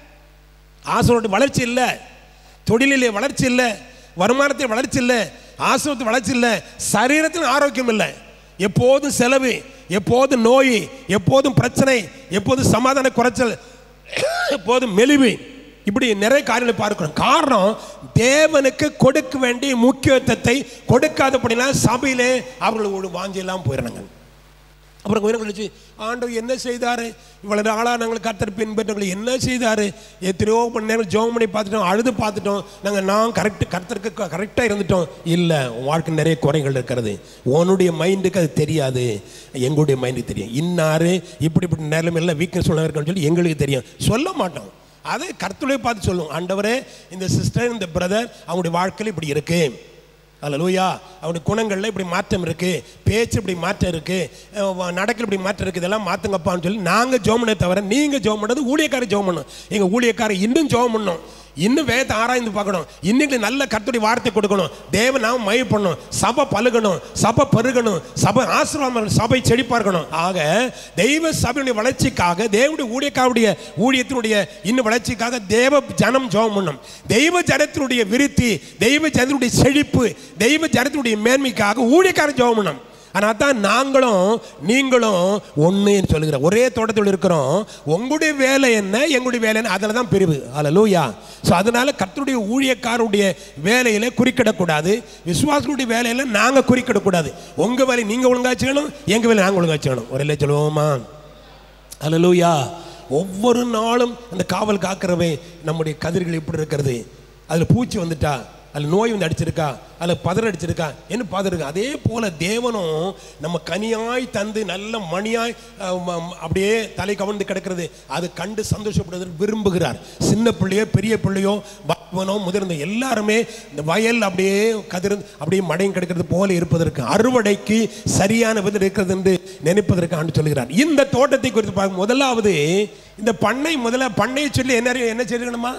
ஆசீர்வாத வளர்ச்சி இல்லை, தொழிலிலே வளர்ச்சி இல்லை, வருமானத்தில் வளர்ச்சி இல்லை, ஆசீர்வாதத்தில் வளர்ச்சி இல்லை, சரீரத்தில் ஆரோக்கியம் இல்லை, எப்போதும் செலவு, எப்போதும் நோய், எப்போதும் பிரச்சனை, எப்போதும் சமாதான குறைச்சல், எப்போதும் மெலிவு, இப்படி நிறைய காரியங்களை பார்க்கணும். காரணம் தேவனுக்கு கொடுக்க வேண்டிய முக்கியத்துவத்தை கொடுக்காதபடினா சபையிலே அவர்களோட வாஞ்சியெல்லாம் போயிடறாங்க. அப்புறம் கொஞ்சம் கழிச்சு ஆண்டவர் என்ன செய்தார், இவ்வளவு நாளாக நாங்கள் கர்த்தர் பின்பற்றவங்களை என்ன செய்தார், எத்தனையோ மணி நேரம் ஜெபம் பண்ணி பார்த்துட்டோம், அழுது பார்த்துட்டோம், நாங்கள் நான் கரெக்டு கர்த்தருக்கு கரெக்டாக இருந்துட்டோம். இல்லை, உன் வாழ்க்கை நிறைய குறைகள் இருக்கிறது. உன்னுடைய மைண்டுக்கு அது தெரியாது, எங்களுடைய மைண்டுக்கு தெரியும். இன்னாரு இப்படி இப்படி நிலைமையில வீக்னஸ் உள்ள இருக்குன்னு சொல்லி எங்களுக்கு தெரியும், சொல்ல மாட்டோம். அதை கர்த்தரை பார்த்து சொல்லுவோம், ஆண்டவரே இந்த சிஸ்டர் இந்த பிரதர் அவங்களுடைய வாழ்க்கையில் இப்படி இருக்கு, அல்லேலூயா, அவனுடைய குணங்களில் இப்படி மாற்றம் இருக்குது, பேச்சு இப்படி மாற்றம் இருக்குது, நடக்கல் இப்படி மாற்றம் இருக்குது, இதெல்லாம் மாற்றுங்கப்பான்னு சொல்லி நாங்கள் ஜெபம் பண்ண தவிர நீங்கள் ஜெபம் பண்ணது ஊழியக்காரர் ஜெபம் பண்ணணும். எங்கள் ஊழியக்காரர் இன்னும் ஜெபம் பண்ணணும், இன்னும் வேதத்தை ஆராய்ந்து பார்க்கணும், இன்னைக்கு நல்ல கர்த்தருடைய வார்த்தை கொடுக்கணும், தேவ நாம் மய பண்ணணும், சபை பழுகணும், சபை பெருகணும், சபை ஆசீர்வாதம், சபை செழிப்பா இருக்கணும். ஆக தெய்வ சபையுடைய வளர்ச்சிக்காக, தேவனுடைய ஊழியக்காருடைய ஊழியத்தினுடைய இன்னும் வளர்ச்சிக்காக தேவ ஜனம் ஜெபம் பண்ணணும். தெய்வ ஜனத்தினுடைய விருத்தி, தெய்வ ஜனத்தினுடைய செழிப்பு, தெய்வ ஜனத்தினுடைய மேன்மைக்காக ஊழியக்காரர் ஜெபம் பண்ணணும். ஆனால் தான் நாங்களும் நீங்களும் ஒன்றுன்னு சொல்லுகிற ஒரே தோட்டத்தில் இருக்கிறோம். உங்களுடைய வேலை என்ன, எங்களுடைய வேலை என்ன, அதில் தான் பிரிவு. அல்லேலூயா. ஸோ அதனால கர்த்தருடைய ஊழியக்காரருடைய வேலையில குறிக்கிடக்கூடாது, விசுவாசனுடைய வேலையில நாங்கள் குறிக்கிடக்கூடாது. உங்கள் வேலை நீங்கள் ஒழுங்காக செய்யணும், எங்கள் வேலை நாங்கள் ஒழுங்காக செய்யணும். ஒரு இல்லை சொல்லுவோமா? அல்லேலூயா. ஒவ்வொரு நாளும் அந்த காவல் காக்கிறவே நம்முடைய கதிர்கள் எப்படி இருக்கிறது, அதில் பூச்சி வந்துட்டா, அதில் நோய் வந்து அடிச்சிருக்கா, அதில் பதற அடிச்சிருக்கா, என்ன பாதிருக்கா. அதே போல் தேவனும் நம்ம கனியாய் தந்து நல்ல மணியாய் அப்படியே தலை கவர்ந்து கிடக்கிறது, அது கண்டு சந்தோஷப்படுவதற்கு விரும்புகிறார். சின்ன பிள்ளையோ பெரிய பிள்ளையோ பக்தனோ முதிர்ந்த எல்லாருமே இந்த வயல் அப்படியே கதிர் அப்படியே மடையும் கிடக்கிறது போல இருப்பதற்கு, அறுவடைக்கு சரியான விதம் இருக்கிறது என்று நினைப்பதற்கு ஆண்டு சொல்கிறார். இந்த தோட்டத்தை குறித்து பார்க்க முதலாவது இந்த பண்ணை முதல்ல பண்ணையை சொல்லி என்ன என்ன செய்யணுமா,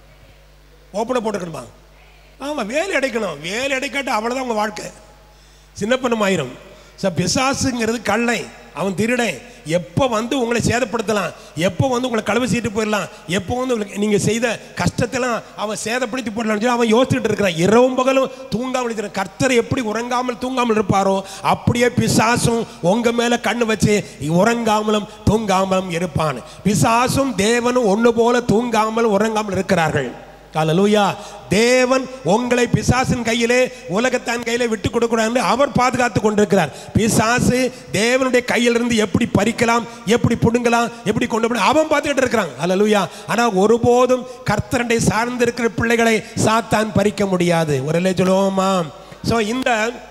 ஓப்பனை போட்டுக்கணுமா? ஆமாம், வேலை அடைக்கணும். வேலை அடைக்காட்டு அவ்வளோதான் உங்கள் வாழ்க்கை சின்னப்பண்ணம் ஆயிரும். சார் பிசாசுங்கிறது கள்ளை, அவன் திருடன். எப்போ வந்து உங்களை சேதப்படுத்தலாம், எப்போ வந்து உங்களை கழுவை சீட்டு போயிடலாம், எப்போ வந்து உங்களுக்கு நீங்கள் செய்த கஷ்டத்தெல்லாம் அவன் சேதப்படுத்தி போடலாம்னு சொல்லி அவன் யோசிச்சுட்டு இருக்கிறான். இரவும் பகலும் தூங்காமல் இருக்கிறான். கர்த்தர் எப்படி உறங்காமல் தூங்காமல் இருப்பாரோ அப்படியே பிசாசும் உங்கள் மேலே கண்ணு வச்சு உறங்காமலும் தூங்காமலும் இருப்பான். பிசாசும் தேவனும் ஒன்று போல தூங்காமல் உறங்காமல் இருக்கிறார்கள். அல்லேலூயா. தேவன் உங்களை பிசாசின் கையிலே உலகத்தான் கையிலே விட்டு கொடுக்கூடாது அவர் பாதுகாத்து கொண்டிருக்கிறார். பிசாசு தேவனுடைய கையிலிருந்து எப்படி பறிக்கலாம், எப்படி புடுங்கலாம், எப்படி கொண்டு போய் அவன் பார்த்துக்கிட்டு இருக்கிறான். அல்லேலூயா. ஆனால் ஒருபோதும் கர்த்தரை சார்ந்து இருக்கிற பிள்ளைகளை சாத்தான் பறிக்க முடியாது. ஒரு இல்லை சொல்லுவோமா? ஸோ இந்த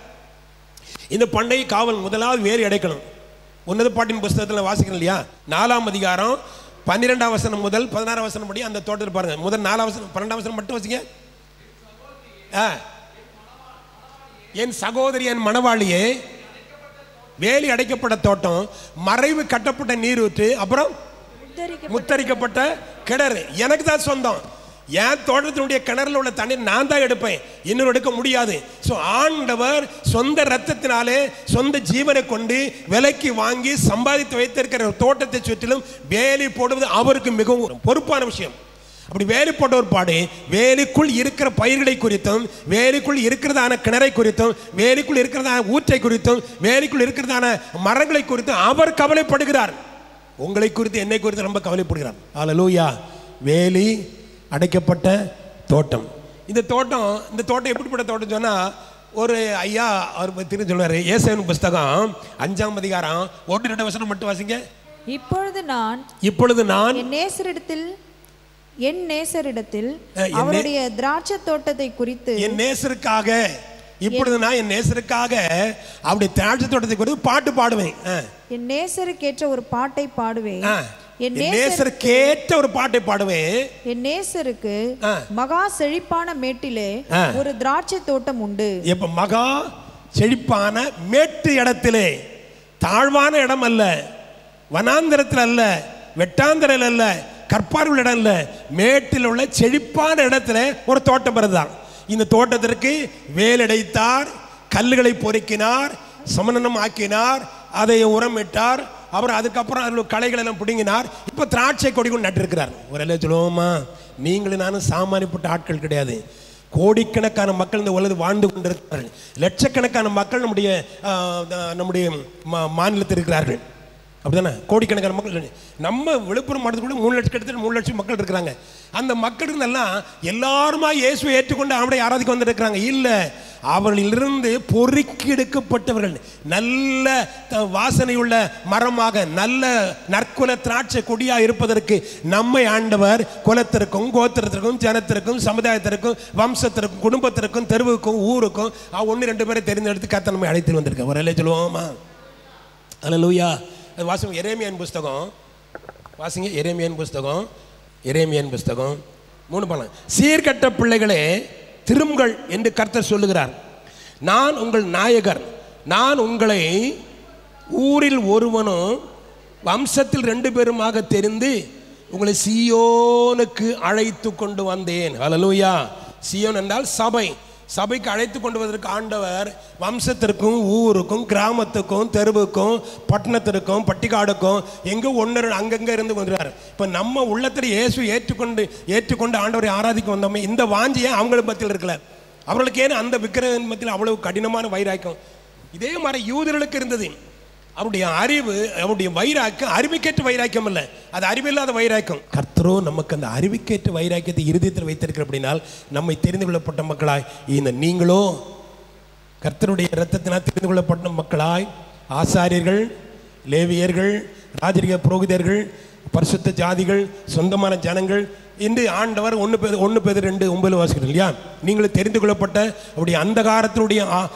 இந்த பண்ணை காவல் முதலாவது வேறு அடைக்கணும். உன்னத பாட்டின் புஸ்தகத்தில் வாசிக்கணும் இல்லையா, நாலாம் அதிகாரம் பன்னிரெண்டாம் வசனம் முதல் பதினாறாம் வசனம் படி அந்த தோட்டத்தில் பாருங்க. முதல் நாலாம் வசனம் பன்னெண்டாம் வசனம் மட்டும் வச்சுங்க. என் சகோதரி என் மணவாளியே, வேலி அடைக்கப்பட்ட தோட்டம், மறைவு கட்டப்பட்ட நீரூற்று, அப்புறம் முத்தரிக்கப்பட்ட கிணறு எனக்கு தான் சொந்தம். என் தோட்டத்தினுடைய கிணறுல உள்ள தண்ணீர் நான் தான் எடுப்பேன், இன்னொரு எடுக்க முடியாது. ஸோ ஆண்டவர் சொந்த ரத்தத்தினாலே சொந்த ஜீவனை கொண்டு விலைக்கு வாங்கி சம்பாதித்து வைத்திருக்கிற தோட்டத்தை சுற்றிலும் வேலி போடுவது அவருக்கு மிகவும் பொறுப்பான விஷயம். அப்படி வேலி போட்ட ஒரு பாடு வேலிக்குள் இருக்கிற பயிர்களை குறித்தும், வேலிக்குள் இருக்கிறதான கிணறை குறித்தும், வேலிக்குள் இருக்கிறதான ஊற்றை குறித்தும், வேலிக்குள் இருக்கிறதான மரங்களை குறித்தும் அவர் கவலைப்படுகிறார். உங்களை குறித்து என்னை குறித்து ரொம்ப கவலைப்படுகிறார். அல்லேலூயா. வேலி அடைக்கப்பட்ட தோட்டம். இந்த தோட்டம் இந்த தோட்டம் எப்படிப்பட்ட தோட்டம் சொன்னால், ஒரு ஐயா அவர் திரு சொல்வார். ஏசாயா புஸ்தகம் அஞ்சாம் அதிகாரம் ஒன்று ரெண்டு வசனம் மட்டும் வாசிங்க. இப்பொழுது நான் இப்பொழுது நான் என் நேசரிடத்தில் என் நேசரிடத்தில் அவருடைய திராட்சை தோட்டத்தை குறித்து என் நேசருக்காக இப்பொழுது நான் என் நேசருக்காக அவருடைய திராட்சை தோட்டத்தை குறித்து பாட்டு பாடுவேன். என் நேசருக்கேற்ற ஒரு பாட்டை பாடுவேன். என் நேசருக்கேற்ற ஒரு பாட்டை பாடுவேன். என் நேசருக்கு மகா செழிப்பான மேட்டிலே ஒரு திராட்சை தோட்டம் உண்டு. இப்ப மகா செழிப்பான மேட்டு இடத்திலே, தாழ்வான இடம் அல்ல, வனாந்தரத்தில் அல்ல, வெட்டாந்தரில் அல்ல, கற்பார்கள் இடம் இல்ல, மேட்டில் உள்ள செழிப்பான இடத்துல ஒரு தோட்டம் வருதான். இந்த தோட்டத்திற்கு வேலடைத்தார், கல்லுகளை பொறுக்கினார், சமணனம் ஆக்கினார், அதை உரமிட்டார். அவர் அதுக்கப்புறம் அதில் களைகள் எல்லாம் பிடுங்கினார். இப்போ திராட்சை கொடி கொண்டு நட்டிருக்கிறார். ஒரு எல்லாம் சொல்லுவோமா, நீங்களும் நானும் சாமானியப்பட்ட ஆட்கள் கிடையாது. கோடிக்கணக்கான மக்கள் இந்த உலகத்தில் வாழ்ந்து கொண்டிருக்கிறார்கள். லட்சக்கணக்கான மக்கள் நம்முடைய நம்முடைய மாநிலத்தில் இருக்கிறார்கள். அப்படிதானே? கோடிக்கணக்கான மக்கள். நம்ம விழுப்புரம் மாவட்டத்துக்குள்ள மூணு லட்சம் கிட்டத்தட்ட மூணு லட்சம் மக்கள் இருக்கிறாங்க. அந்த மக்களுக்கு எல்லாம் எல்லாருமா இயேசுவை ஏற்றுக்கொண்டு அவருடைய ஆராதிக்க வந்திருக்கிறாங்க. இல்லை, அவர்களிலிருந்து பொறுக்கி எடுக்கப்பட்டவர்கள், நல்ல வாசனையுள்ள மரமாக, நல்ல நற்குல திராட்சை கொடியா இருப்பதற்கு நம்மை ஆண்டவர் குலத்திற்கும், கோத்திரத்திற்கும், ஜனத்திற்கும், சமுதாயத்திற்கும், வம்சத்திற்கும், குடும்பத்திற்கும், தெருவுக்கும், ஊருக்கும் ஒன்று ரெண்டு பேரை தெரிந்தெடுத்து கர்த்தர் நம்மை அழைத்து வந்திருக்க. ஒரு எல்லை சொல்லுவோமா? அல்லேலூயா. வாசிங்க எரேமியாவின் புஸ்தகம், வாசிங்க எரேமியாவின் புஸ்தகம், எரேமியாவின் புஸ்தகம் மூணு பலம். சீர்கட்ட பிள்ளைகளே திரும்புங்கள் என்று கர்த்தர் சொல்லுகிறார். நான் உங்கள் நாயகர், நான் உங்களை ஊரில் ஒருவனும் வம்சத்தில் ரெண்டு பேருமாக தெரிந்து உங்களை சீயோனுக்கு அழைத்து கொண்டு வந்தேன். அல்லேலூயா. சீயோன் என்றால் சபை. சபைக்கு அழைத்து கொண்டு வருவதற்கு ஆண்டவர் வம்சத்திற்கும், ஊருக்கும், கிராமத்துக்கும், தெருவுக்கும், பட்டணத்திற்கும், பட்டிக்காடுக்கும் எங்கே ஒன்று அங்கங்கே இருந்து வந்துடுறார். இப்போ நம்ம உள்ளத்தில் இயேசு ஏற்றுக்கொண்டு ஏற்றுக்கொண்டு ஆண்டவரை ஆராதிக்க வந்தோமே, இந்த வாஞ்சியை அவங்களுக்கு மத்தியில் இருக்கல. அவர்களுக்கு ஏன் அந்த விக்கிரக மத்தியில் அவ்வளவு கடினமான வைராக்கியம்? இதே மாதிரி யூதர்களுக்கு இருந்தது. அவருடைய அறிவு, அவருடைய வைராக்கியம் அறிவுக்கேற்ற வைராக்கியம் இல்லை, அது அறிவில்லாத வைராக்கியம். கர்த்தரோ நமக்கு அந்த அறிவுக்கேற்ற வைராக்கியத்தை இருதயத்தில் வைத்திருக்கிற அப்படினால் நம்மை தெரிந்து கொள்ளப்பட்ட மக்களாய் இந்த நீங்களோ கர்த்தருடைய இரத்தத்தினால் தெரிந்து கொள்ளப்பட்ட மக்களாய், ஆசாரியர்கள், லேவியர்கள், ராஜரிக புரோகிதர்கள், பரிசுத்த ஜாதிகள், சொந்தமான ஜனங்கள் என்று ஆண்டவர் ஒன்று பேர் ஒன்று பேர் ரெண்டு ஒன்பது வாசிக்கிறோம் இல்லையா? நீங்கள் தெரிந்து கொள்ளப்பட்ட அவருடைய அந்தகாரத்தினுடைய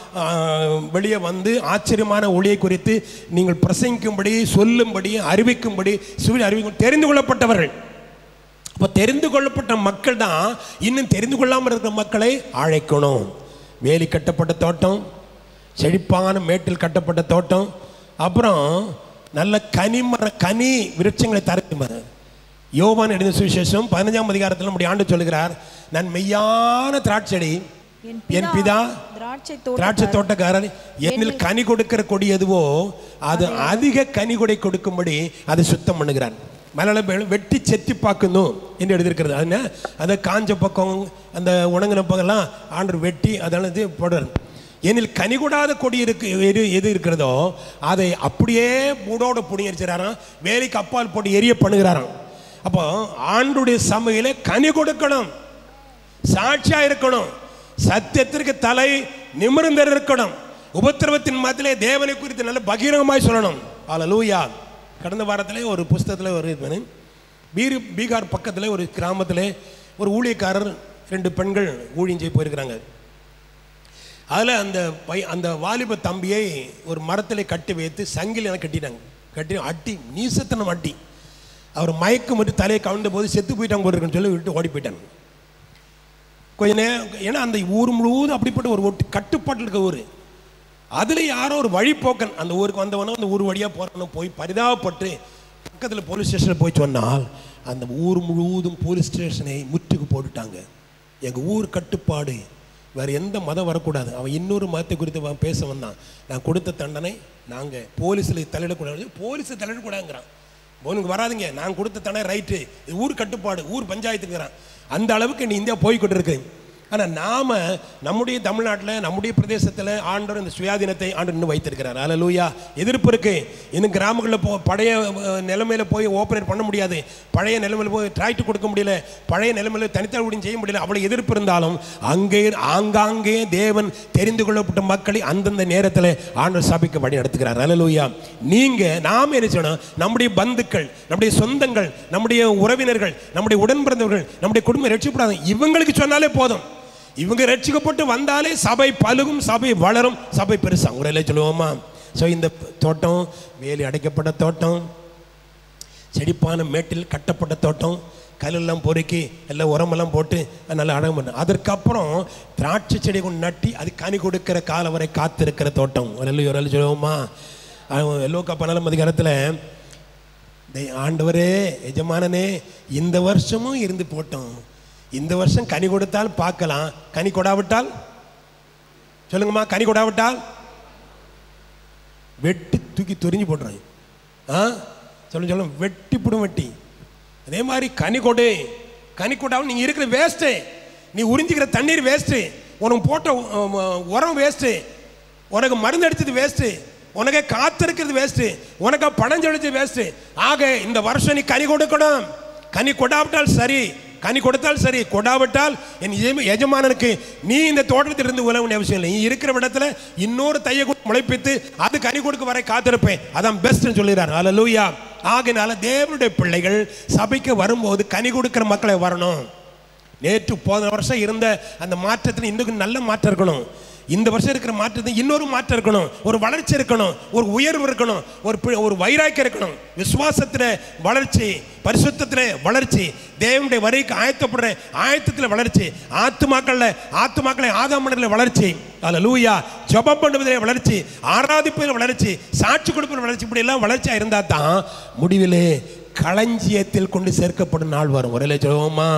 வெளியே வந்து ஆச்சரியமான ஒளியை குறித்து நீங்கள் பிரசங்கிக்கும்படி, சொல்லும்படி, அறிவிக்கும்படி, சுவில் அறிவிக்கும் தெரிந்து கொள்ளப்பட்டவர்கள். அப்போ தெரிந்து கொள்ளப்பட்ட மக்கள் தான் இன்னும் தெரிந்து கொள்ளாமல் இருக்கிற மக்களை அழைக்கணும். வேலி கட்டப்பட்ட தோட்டம், செழிப்பான மேட்டில் கட்டப்பட்ட தோட்டம், அப்புறம் நல்ல கனிமர கனி விருட்சங்களை தருமாறு. யோவான் எழுதின சுவிசேஷம் பதினஞ்சாம் அதிகாரத்தில் நம்முடைய ஆண்டு சொல்லுகிறார், நான் மெய்யான திராட்சை, என் பிதா திராட்சை தோட்டக்காரர், என்னில் கனி கொடுக்கிற கொடி எதுவோ அது அதிக கனி கொடை கொடுக்கும்படி அதை சுத்தம் பண்ணுகிறார். மலையாள வெட்டி செத்தி பார்க்கணும் என்று எழுதியிருக்கிறது. அது அதை காஞ்ச பக்கம், அந்த உணங்கின பக்கம்லாம் ஆண்டு வெட்டி அதெல்லாம் இது போடுறார். என்னில் கனி கொடாத கொடி இருக்கு எது எது இருக்கிறதோ அதை அப்படியே மூடோட புடிங்கிருச்சாராம், வேலைக்கு அப்பால் போட்டு எரிய பண்ணுகிறாராம். அப்போ ஆண்டுடைய சமையல கனி கொடுக்கணும், சாட்சியா இருக்கணும், சத்தியத்திற்கு தலை நிமிர்ந்து இருக்கணும், உபத்திரவத்தின் மத்தியிலே தேவனை குறித்து நல்ல பகிரங்கமாய் சொல்லணும். அல்லேலூயா. கடந்த வாரத்திலே ஒரு புஸ்தகத்தில் ஒரு பீர் பீகார் பக்கத்தில் ஒரு கிராமத்தில் ஒரு ஊழியக்காரர் ரெண்டு பெண்கள் ஊழியம் செய்ய போயிருக்கிறாங்க. அதில் அந்த பை அந்த வாலிப தம்பியை ஒரு மரத்தில் கட்டி வைத்து சங்கில் என கட்டிட்டாங்க. கட்டி அட்டி நீசத்தனம் அட்டி அவர் மயக்கம் மட்டும் தலையை கவுண்ட போது செத்து போயிட்டாங்க போட்டுருக்குன்னு சொல்லி விட்டு ஓடி போயிட்டாங்க. கொஞ்ச நேரம், ஏன்னா அந்த ஊர் முழுவதும் அப்படிப்பட்ட ஒரு ஒட்டு கட்டுப்பாட்டில் இருக்க ஊர். அதில் யாரோ ஒரு வழிபோக்கன் அந்த ஊருக்கு வந்தவனோ அந்த ஊர் வழியாக போகிறவனோ போய் பரிதாபப்பட்டு பக்கத்தில் போலீஸ் ஸ்டேஷனில் போய் சொன்னால் அந்த ஊர் முழுவதும் போலீஸ் ஸ்டேஷனை முற்றுக்கு போட்டுட்டாங்க. எங்கள் ஊர் கட்டுப்பாடு, வேறு எந்த மதம் வரக்கூடாது. அவன் இன்னொரு மதத்தை குறித்து பேச வந்தான். நான் கொடுத்த தண்டனை நாங்கள் போலீஸில் தலையிடக்கூடாது, போலீஸை தலையிடக்கூடாதுங்கிறான். உனக்கு வராதுங்க, நான் கொடுத்த தண்டனை ரைட்டு, இது ஊர் கட்டுப்பாடு, ஊர் பஞ்சாயத்துங்கிறான். அந்த அளவுக்கு நீ இந்தியா போய் கொண்டு இருக்கு. ஆனால் நாம் நம்முடைய தமிழ்நாட்டில் நம்முடைய பிரதேசத்தில் ஆண்டவர் இந்த சுயாதீனத்தை ஆண்டவர் இன்னும் வைத்திருக்கிறார். அல்லேலூயா. எதிர்ப்பு இருக்குது. இன்னும் கிராமங்களில் போ பழைய நிலைமையில் போய் ஓப்பரேட் பண்ண முடியாது, பழைய நிலைமையில் போய் டிராக்டர் கொடுக்க முடியல, பழைய நிலைமையில் தனித்தவடியும் செய்ய முடியல. அவ்வளோ எதிர்ப்பு இருந்தாலும் அங்கே ஆங்காங்கே தேவன் தெரிந்து கொள்ளப்பட்ட மக்களை அந்தந்த நேரத்தில் ஆண்டவர் சபைக்கு வழி நடத்துகிறார். அல்லேலூயா. நீங்கள் நாம் என்ன செய்யணும்? நம்முடைய பந்துக்கள், நம்முடைய சொந்தங்கள், நம்முடைய உறவினர்கள், நம்முடைய உடன் பிறந்தவர்கள், நம்முடைய குடும்பம் ரட்சிக்கப்படாது, இவங்களுக்கு சொன்னாலே போதும். இவங்க ரட்சிக்கப்பட்டு வந்தாலே சபை பலுகும், சபை வளரும், சபை பெருசாக ஒரு சொல்லுவோமா? ஸோ இந்த தோட்டம் வேலி அடைக்கப்பட்ட தோட்டம், செழிப்பான மேட்டில் கட்டப்பட்ட தோட்டம், கல்லெல்லாம் பொறுக்கி எல்லாம் உரமெல்லாம் போட்டு நல்லா அடங்க பண்ண, அதற்கப்புறம் திராட்சை செடி கொண்டு நட்டி அது கனி கொடுக்கிற காலம் வரை காத்திருக்கிற தோட்டம் ஒரு ஒரு சொல்லுவோமா? எல்லோக்கா பன்னாலும் அதிகாரத்தில் ஆண்டவரே எஜமானனே இந்த வருஷமும் இருந்து போட்டோம், இந்த வருஷம் கனி கொடுத்தால் பார்க்கலாம், கனி கொடாவிட்டால் சொல்லுங்கம்மா, கனி கொடாவிட்டால் வெட்டி தூக்கி துரிஞ்சு போட்டுறாங்க. ஆ சொல்லுங்க சொல்லுங்க, வெட்டி புடும் வெட்டி. அதே மாதிரி கனி கொடு, கனி கொடாமல் நீங்கள் இருக்கிற வேஸ்ட்டு, நீ உறிஞ்சிக்கிற தண்ணீர் வேஸ்ட்டு, உனக்கு போட்ட உரம் வேஸ்ட்டு, உனக்கு மருந்து அடித்தது வேஸ்ட்டு, உனக்கு காத்திருக்கிறது வேஸ்ட்டு, உனக்கு பணம் செலுத்தது வேஸ்ட்டு. ஆக இந்த வருஷம் நீ கனி கொடுக்கணும். கனி கொடாவிட்டால் சரி, கனி கொடுத்தால் சரி, கொடாவிட்டால் என் எஜமானனுக்கு நீ இந்த தோட்டத்தில் இருந்து உலக அவசியம் இல்லை, நீ இருக்கிற இடத்துல இன்னொரு தையை முளைப்பித்து அது கனி கொடுக்க வரை காத்திருப்பேன், அதான் பெஸ்ட்னு சொல்லிடுறார். அல்லேலூயா. ஆகையினால தேவனுடைய பிள்ளைகள் சபைக்கு வரும்போது கனி கொடுக்கிற மக்களை வரணும். நேற்று போன வருஷம் இருந்த அந்த மாற்றத்தில் இன்னும் நல்ல மாற்றம் இருக்கணும். இந்த வருஷம் இருக்கிற மாற்றத்தில் இன்னொரு மாற்றம் இருக்கணும், ஒரு வளர்ச்சி இருக்கணும், ஒரு உயர்வு இருக்கணும், ஒரு ஒரு வைராக்கியம் இருக்கணும். விசுவாசத்தில் வளர்ச்சி, பரிசுத்தத்தில் வளர்ச்சி, தேவனுடைய வரைக்கு ஆயத்தப்படுற ஆயத்தத்தில் வளர்ச்சி, ஆத்துமாக்களில் ஆத்துமாக்களை ஆதாமனில் வளர்ச்சி, அல்லேலூயா, ஜெபம் பண்ணுவதில் வளர்ச்சி, ஆராதிப்பதில் வளர்ச்சி, சாட்சி கொடுப்பதில் வளர்ச்சி, இப்படி எல்லாம் வளர்ச்சியாக இருந்தால் தான் முடிவிலே களஞ்சியத்தில் கொண்டு சேர்க்கப்படும் நாள் வரும். ஒரே சொல்லுவோமா?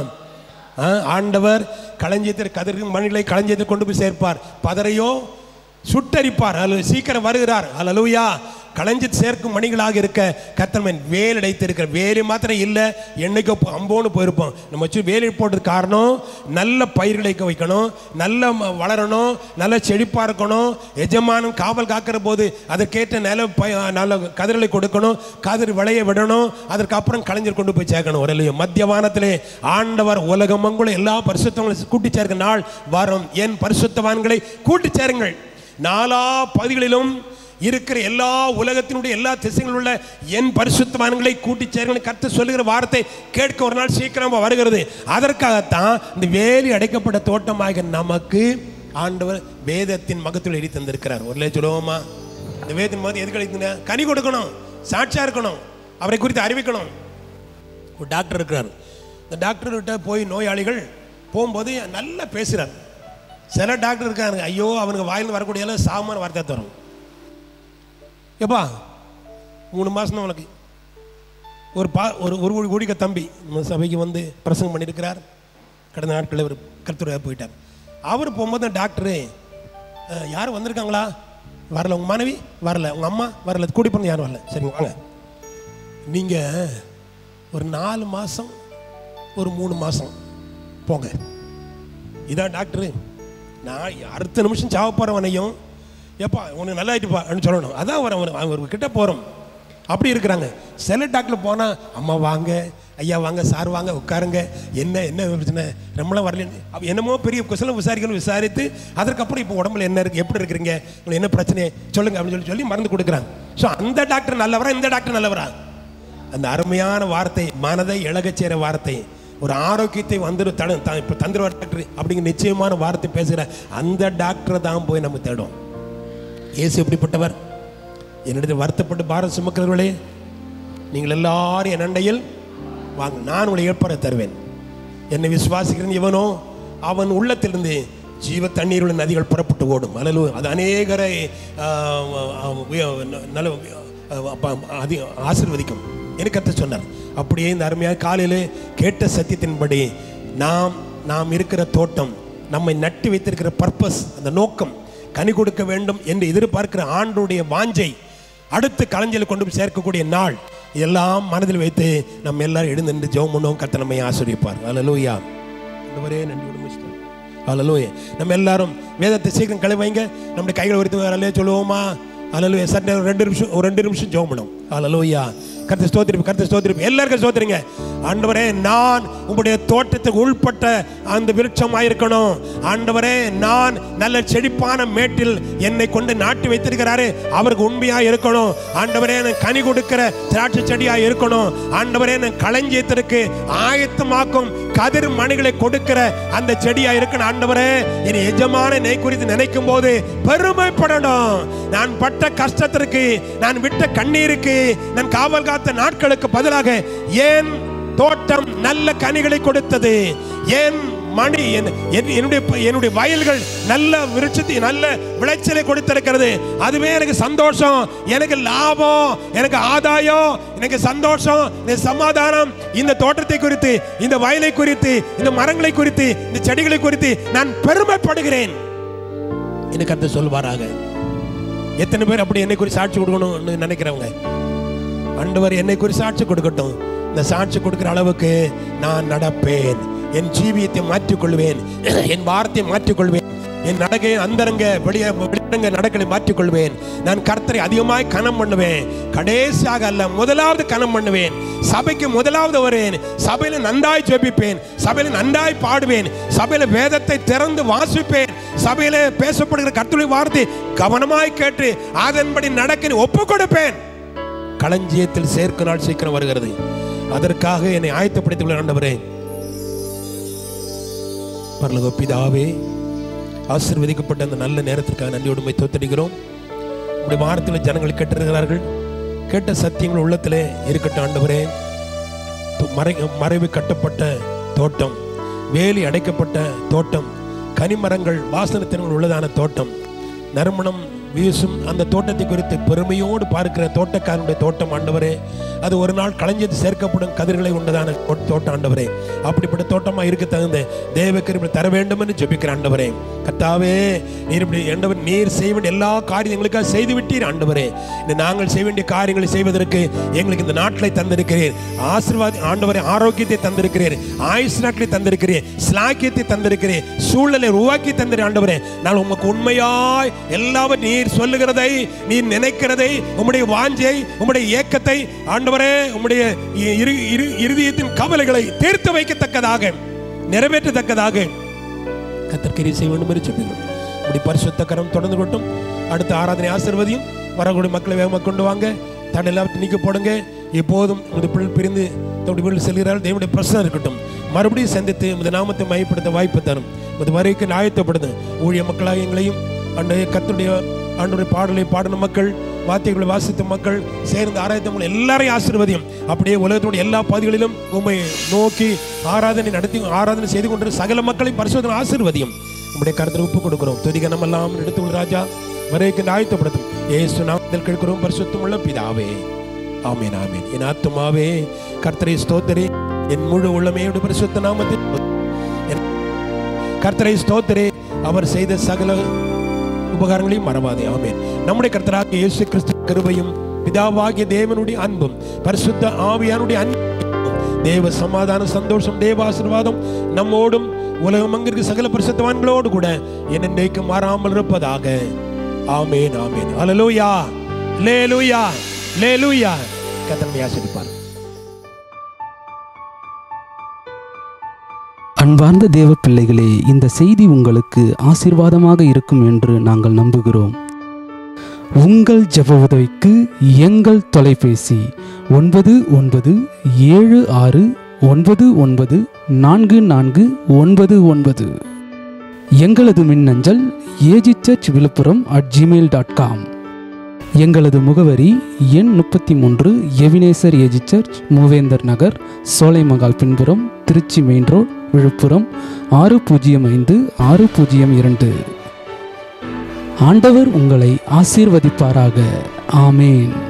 ஆண்டவர் களஞ்சியத்தில் கதிர்க்கும் மணிகளை களஞ்சியத்தில் கொண்டு போய் சேர்ப்பார், பதரையோ சுட்டரிப்பார். அல்ல சீக்கிரம் வருகிறார். அல்லேலூயா. களஞ்சியத்தில் சேர்க்கும் மணிகளாக இருக்க கர்த்தர் வேல் அடைத்திருக்கிற வேலி மாத்திரம் இல்லை, என்னைக்கோ அம்போன்னு போயிருப்போம். நம்ம வச்சு வேலி போட்டது காரணம் நல்ல பயிர்களை வைக்கணும், நல்ல வளரணும், நல்ல செழிப்பாக இருக்கணும். எஜமானம் காவல் காக்கிற போது அதற்கேற்ற நில ப நல்ல கதிர்களை கொடுக்கணும், கதிர் விளைய விடணும், அதற்கப்புறம் களஞ்சியர் கொண்டு போய் சேர்க்கணும். ஒரு மத்தியவானத்திலே ஆண்டவர் உலகமங்குள்ள எல்லா பரிசுத்தவங்களையும் கூட்டி சேர்க்க நாள் வரும். என் பரிசுத்தவான்களை கூட்டி சேருங்கள். நாலா பகுதிகளிலும் இருக்கிற எல்லா உலகத்தினுடைய எல்லா திசைகளில் உள்ள என் பரிசுத்தவான்களை கூட்டி சேருங்கள் கர்த்தர் சொல்லுகிற வார்த்தை கேட்க ஒரு நாள் சீக்கிரமாக வருகிறது. அதற்காகத்தான் இந்த வேலி அடைக்கப்பட்ட தோட்டமாக நமக்கு ஆண்டவர் வேதத்தின் மகத்துவம் எழுதி தந்திருக்கிறார். ஒரு சொல்லுவோமா? இந்த வேதத்தின் மகத்துவம் எதுக்கு எழுதிங்க? கனி கொடுக்கணும், சாட்சியாக இருக்கணும், அவரை குறித்து அறிவிக்கணும். ஒரு டாக்டர் இருக்கிறார். இந்த டாக்டர்கிட்ட போய் நோயாளிகள் போகும்போது நல்லா பேசுகிறார். சில டாக்டர் இருக்காங்க, ஐயோ அவனுக்கு வாயில் வரக்கூடிய சாமான வார்த்தை தரும். எப்பா மூணு மாதம் உனக்கு ஒரு பா ஒரு ஒரு ஊழிக தம்பி நம்ம சபைக்கு வந்து பிரசங்கம் பண்ணியிருக்கிறார். கடந்த நாட்களில் ஒரு கருத்துரையாக போயிட்டார். அவர் போகும்போது டாக்டரு யாரும் வந்திருக்காங்களா? வரல. உங்கள் மனைவி வரல, உங்கள் அம்மா வரல, கூடி பிறந்து யாரும் வரல. சரிங்க வாங்க, நீங்கள் ஒரு நாலு மாதம் ஒரு மூணு மாதம் போங்க. இதான் டாக்டரு. நான் அடுத்த நிமிஷம் சாவ போகிறவனையும் எப்பா உனக்கு நல்லா ஆகிட்டுப்பா அப்படின்னு சொல்லணும். அதான் அவர் அவர் கிட்ட போகிறோம். அப்படி இருக்கிறாங்க. சில டாக்டர் போனால் அம்மா வாங்க, ஐயா வாங்க, சார் வாங்க, உட்காருங்க, என்ன என்ன பிரச்சனை, நம்மளாம் வரல, என்னமோ பெரிய குசலம் விசாரிக்கணும். விசாரித்து அதற்கப்புறம் இப்போ உடம்புல என்ன இருக்குது, எப்படி இருக்கிறீங்க, உங்களுக்கு என்ன பிரச்சனை சொல்லுங்க அப்படின்னு சொல்லி சொல்லி மருந்து கொடுக்குறாங்க. ஸோ அந்த டாக்டர் நல்லவரா, இந்த டாக்டர் நல்லவரா? அந்த அருமையான வார்த்தை, மனதை இழகச்சேர வார்த்தை, ஒரு ஆரோக்கியத்தை வந்து இப்போ தந்துருவார் டாக்டர் அப்படிங்கிற நிச்சயமான வார்த்தை பேசுகிற அந்த டாக்டரை தான் போய் நம்ம தேடும். இயேசு எப்படிப்பட்டவர்? என்னிடத்தில் வருத்தப்பட்டு பாரம் சுமக்கிறவர்களே, நீங்கள் எல்லாரும் என் அண்டையில் வாங்க, நான் உங்களை ஏற்பாடு தருவேன். என்னை விசுவாசிக்கிறேன் இவனோ அவன் உள்ளத்திலிருந்து ஜீவ தண்ணீருள்ள நதிகள் புறப்பட்டு ஓடும். அல்லது அது அநேகரை நல்ல ஆசீர்வதிக்கும் எனக்கு கர்த்தர் சொன்னார். அப்படியே இந்த அருமையாக காலையில் கேட்ட சத்தியத்தின்படி நாம் நாம் இருக்கிற தோட்டம், நம்மை நட்டு வைத்திருக்கிற பர்பஸ், அந்த நோக்கம் கனி கொடுக்க வேண்டும் என்று எதிர்பார்க்கிற ஆண்டுடைய வாஞ்சை அடுத்து களஞ்சியில் கொண்டு போய் சேர்க்கக்கூடிய நாள், எல்லாம் மனதில் வைத்து நம்ம எல்லாரும் எழுந்து ஜெபம் பண்ணுவோம். கர்த்தர் நம்மை ஆசீர்வதிப்பார். அல்லேலூயா. ஆண்டவரே நன்றி. அல்லேலூயா. நம்ம எல்லாரும் வேதத்தை சீக்கிரம் கழுவி வைங்க. நம்முடைய கைகளை உயர்த்தி அல்லேலூயா சொல்லுவோமா? அல்லேலூயா. சட்டை ரெண்டு நிமிஷம் ஒரு ரெண்டு நிமிஷம் ஜெபம் பண்ணும். அல்லேலூயா. கர்த்தர் ஸ்தோத்திரம், கர்த்தர் ஸ்தோத்திரம். எல்லாருக்கும் ஸ்தோத்திரிங்க. ஆண்டவரே, நான் உங்களுடைய தோட்டத்துக்கு உள்பட்ட அந்த விருட்சமாயிருக்கணும். ஆண்டவரே, நான் நல்ல செழிப்பான மேட்டில் என்னை கொண்டு நாட்டி வைத்திருக்கிறாரு, அவருக்கு உண்மையா இருக்கணும். ஆண்டவரே, நான் கனி கொடுக்கிற திராட்சை செடியா இருக்கணும். ஆண்டவரே, நான் களஞ்சியத்திற்கு ஆயத்தமாக்கும் கதிர் மணிகளை கொடுக்கிற அந்த செடியா இருக்கணும். ஆண்டவரே, என் எஜமான நெய் குறித்து நினைக்கும் போது பெருமைப்படணும். நான் பட்ட கஷ்டத்திற்கு, நான் விட்ட கண்ணீருக்கு, நான் காவல் காத்த நாட்களுக்கு பதிலாக ஏன் தோட்டம் நல்ல கனிகளை கொடுத்தது, ஏன் மணி என்னுடைய என்னுடைய வயல்கள் நல்ல விருட்சத்தை நல்ல விளைச்சலை கொடுத்திருக்கிறது. அதுவே எனக்கு சந்தோஷம், எனக்கு லாபம், எனக்கு ஆதாயம், எனக்கு சந்தோஷம், எனக்கு சமாதானம். இந்த தோட்டத்தை குறித்து, இந்த வயலை குறித்து, இந்த மரங்களை குறித்து, இந்த செடிகளை குறித்து நான் பெருமைப்படுகிறேன் என்று கர்த்தர் சொல்வாராக. எத்தனை பேர் அப்படி என்னை குறித்து சாட்சி கொடுக்கணும்னு நினைக்கிறவங்க? ஆண்டவர் என்னை குறித்து சாட்சி கொடுக்கட்டும். இந்த சாட்சி கொடுக்கிற அளவுக்கு நான் நடப்பேன். என் ஜீவியத்தை மாற்றிக்கொள்வேன், என் வார்த்தையை மாற்றிக்கொள்வேன், என் நடக்கை அந்தரங்க வெளியே வெளியரங்க நடக்கலை மாற்றிக்கொள்வேன். நான் கர்த்தரை அதிகமாய் கனம் பண்ணுவேன். கடைசியாக அல்ல, முதலாவது கனம் பண்ணுவேன். சபைக்கு முதலாவது வருவேன். சபையில நன்றாய் ஜெபிப்பேன், சபையில நன்றாய் பாடுவேன், சபையில வேதத்தை திறந்து வாசிப்பேன், சபையில பேசப்படுகிற கர்த்தருடைய வார்த்தை கவனமாய் கேட்டு அதன்படி நடக்க ஒப்பு கொடுப்பேன். களஞ்சியத்தில் சேர்க்க நாள் சீக்கிரம் வருகிறது. அதற்காக என்னை ஆயத்தப்படுத்திக் ஆண்டவரே. பரலோக பிதாவே, ஆசீர்வதிக்கப்பட்ட அந்த நல்ல நேரத்திற்காக நன்றியோடு உம்மை ஸ்தோத்திரிக்கிறோம். உம்முடைய வார்த்தையில ஜனங்கள் கேட்டிருக்கிறார்கள். கேட்ட சத்தியங்கள் உள்ளத்திலே இருக்கட்டும் ஆண்டவரே. மறை மறைவு கட்டப்பட்ட தோட்டம், வேலி அடைக்கப்பட்ட தோட்டம், கனிமரங்கள் வாசனத்தினங்கள் உள்ளதான தோட்டம், நறுமணம் வீசும் அந்த தோட்டத்தை குறித்து பெருமையோடு பார்க்கிற தோட்டக்காரனுடைய தோட்டம் ஆண்டவரே. அது ஒரு நாள் களஞ்சியத்தில் சேர்க்கப்படும் கதிர்களை உண்டதான தோட்டம் ஆண்டவரே. அப்படிப்பட்ட தோட்டமா இருக்க தகுந்த தேவ கிருபை தர வேண்டும் என்று ஜெபிக்கிற ஆண்டவரே. கர்த்தாவே, நீர் இப்படி ஆண்டவர் நீர் செய்ய வேண்டிய எல்லா காரியங்களுக்காக செய்து விட்டீர் ஆண்டவரே. நாங்கள் செய்ய வேண்டிய காரியங்களை செய்வதற்கு எங்களுக்கு இந்த நாட்களை தந்திருக்கிறீர். ஆசீர்வாத ஆண்டவரே, ஆரோக்கியத்தை தந்திருக்கிறீர், ஆயுசு நாட்களை தந்திருக்கிறீர், ஸ்லாக்கியத்தை தந்திருக்கிறீர், சூழ்நிலை உருவாக்கி தந்திர ஆண்டவரே. நான் உமக்கு உண்மையாய் எல்லாவற்றையும் நீர் சொல்லுகிறதை, நீர் நினைக்கிறதை, உம்முடைய வாஞ்சை, உம்முடைய ஏக்கத்தை ஆண்டவரே, உம்முடைய இருதயத்தின் கவலைகளை தீர்த்து வைக்கத்தக்கதாக, நிறைவேற்றத்தக்கதாக கர்த்தர் கிரியை செய்ய வேண்டும் என்று சொல்லுங்கள். இப்படி பரிசுத்த கரம் தொடர்ந்து கொட்டும். அடுத்த ஆராதனை ஆசீர்வதியும். வரக்கூடிய மக்களை வேகமாக கொண்டு வாங்க. தடை எல்லாவற்றையும் நீக்க போடுங்க. எப்போதும் உங்களுடைய பிள்ளை பிரிந்து தன்னுடைய வீட்டில் செல்கிறார்கள். தேவனுடைய பிரசனம் இருக்கட்டும். மறுபடியும் சந்தித்து இந்த நாமத்தை மையப்படுத்த வாய்ப்பு தரும். இது வரைக்கும் ஆயத்தப்படுது. ஊழிய மக்களாக எங்களையும் அன்றைய கர்த்தருடைய ஆண்டவருடைய பாடலை பாடின மக்கள், வார்த்தைகளை வாசித்த மக்கள், சேர்ந்து ஆராய்த்த எல்லாரையும் ஆசீர்வதியும். அப்படியே உலகத்துடைய எல்லா பகுதிகளிலும் உம்மை நோக்கி ஆராதனை நடத்தி ஆராதனை செய்து கொண்டு சகல மக்களையும் பரிசுத்தம் ஆசீர்வதியும். உம்முடைய கருத்தில் ஒப்பு கொடுக்கிறோம். துதிக்க நம்ம எல்லாம் எடுத்துள்ள ராஜா வரைக்கும் ஆயத்தப்படுத்தும். இயேசு நாமத்தில் கேட்கிறோம் பரிசுத்தம் உள்ள பிதாவே, ஆமீன் ஆமீன். என் ஆத்துமாவே கர்த்தரை ஸ்தோத்திரி, என் முழு உள்ளமையோடு பரிசுத்த நாமத்தில் கர்த்தரை ஸ்தோத்திரி, அவர் செய்த சகல உபகாரங்களையும் மறவாதே. ஆமென். நம்முடைய கர்த்தராகிய இயேசு கிறிஸ்து கிருபையும் பிதாவாகிய தேவனுடைய அன்பும் பரிசுத்த ஆவியானுடைய அன்பும் தேவ சமாதான சந்தோஷம் தேவ ஆசீர்வாதம் நம்மோடும் உலகம் அங்கிருக்க சகல பரிசுத்தவான்களோடு கூட என்னென்றைக்கு மாறாமல் இருப்பதாக. ஆமென் ஆமென். அல்லேலூயா அல்லேலூயா அல்லேலூயா. கர்த்தர் ஆசீர்வதிப்பார். அன்பார்ந்த தேவ பிள்ளைகளே, இந்த செய்தி உங்களுக்கு ஆசீர்வாதமாக இருக்கும் என்று நாங்கள் நம்புகிறோம். உங்கள் ஜெப உதவிக்கு எங்கள் தொலைபேசி ஒன்பது ஒன்பது ஏழு ஆறு ஒன்பது ஒன்பது நான்கு நான்கு ஒன்பது ஒன்பது. எங்களது மின்னஞ்சல் AG church Villupuram at Gmail dot com. எங்களது முகவரி எண் முப்பத்தி மூன்று எவினேசர் ஏஜி சர்ச், மூவேந்தர் நகர், சோலைமகால் பின்புறம், திருச்சி மெயின் ரோட், விழுப்புரம் ஆறு பூஜ்ஜியம் ஐந்து ஆறு பூஜ்ஜியம் இரண்டு. ஆண்டவர் உங்களை ஆசீர்வதிப்பாராக. ஆமேன்.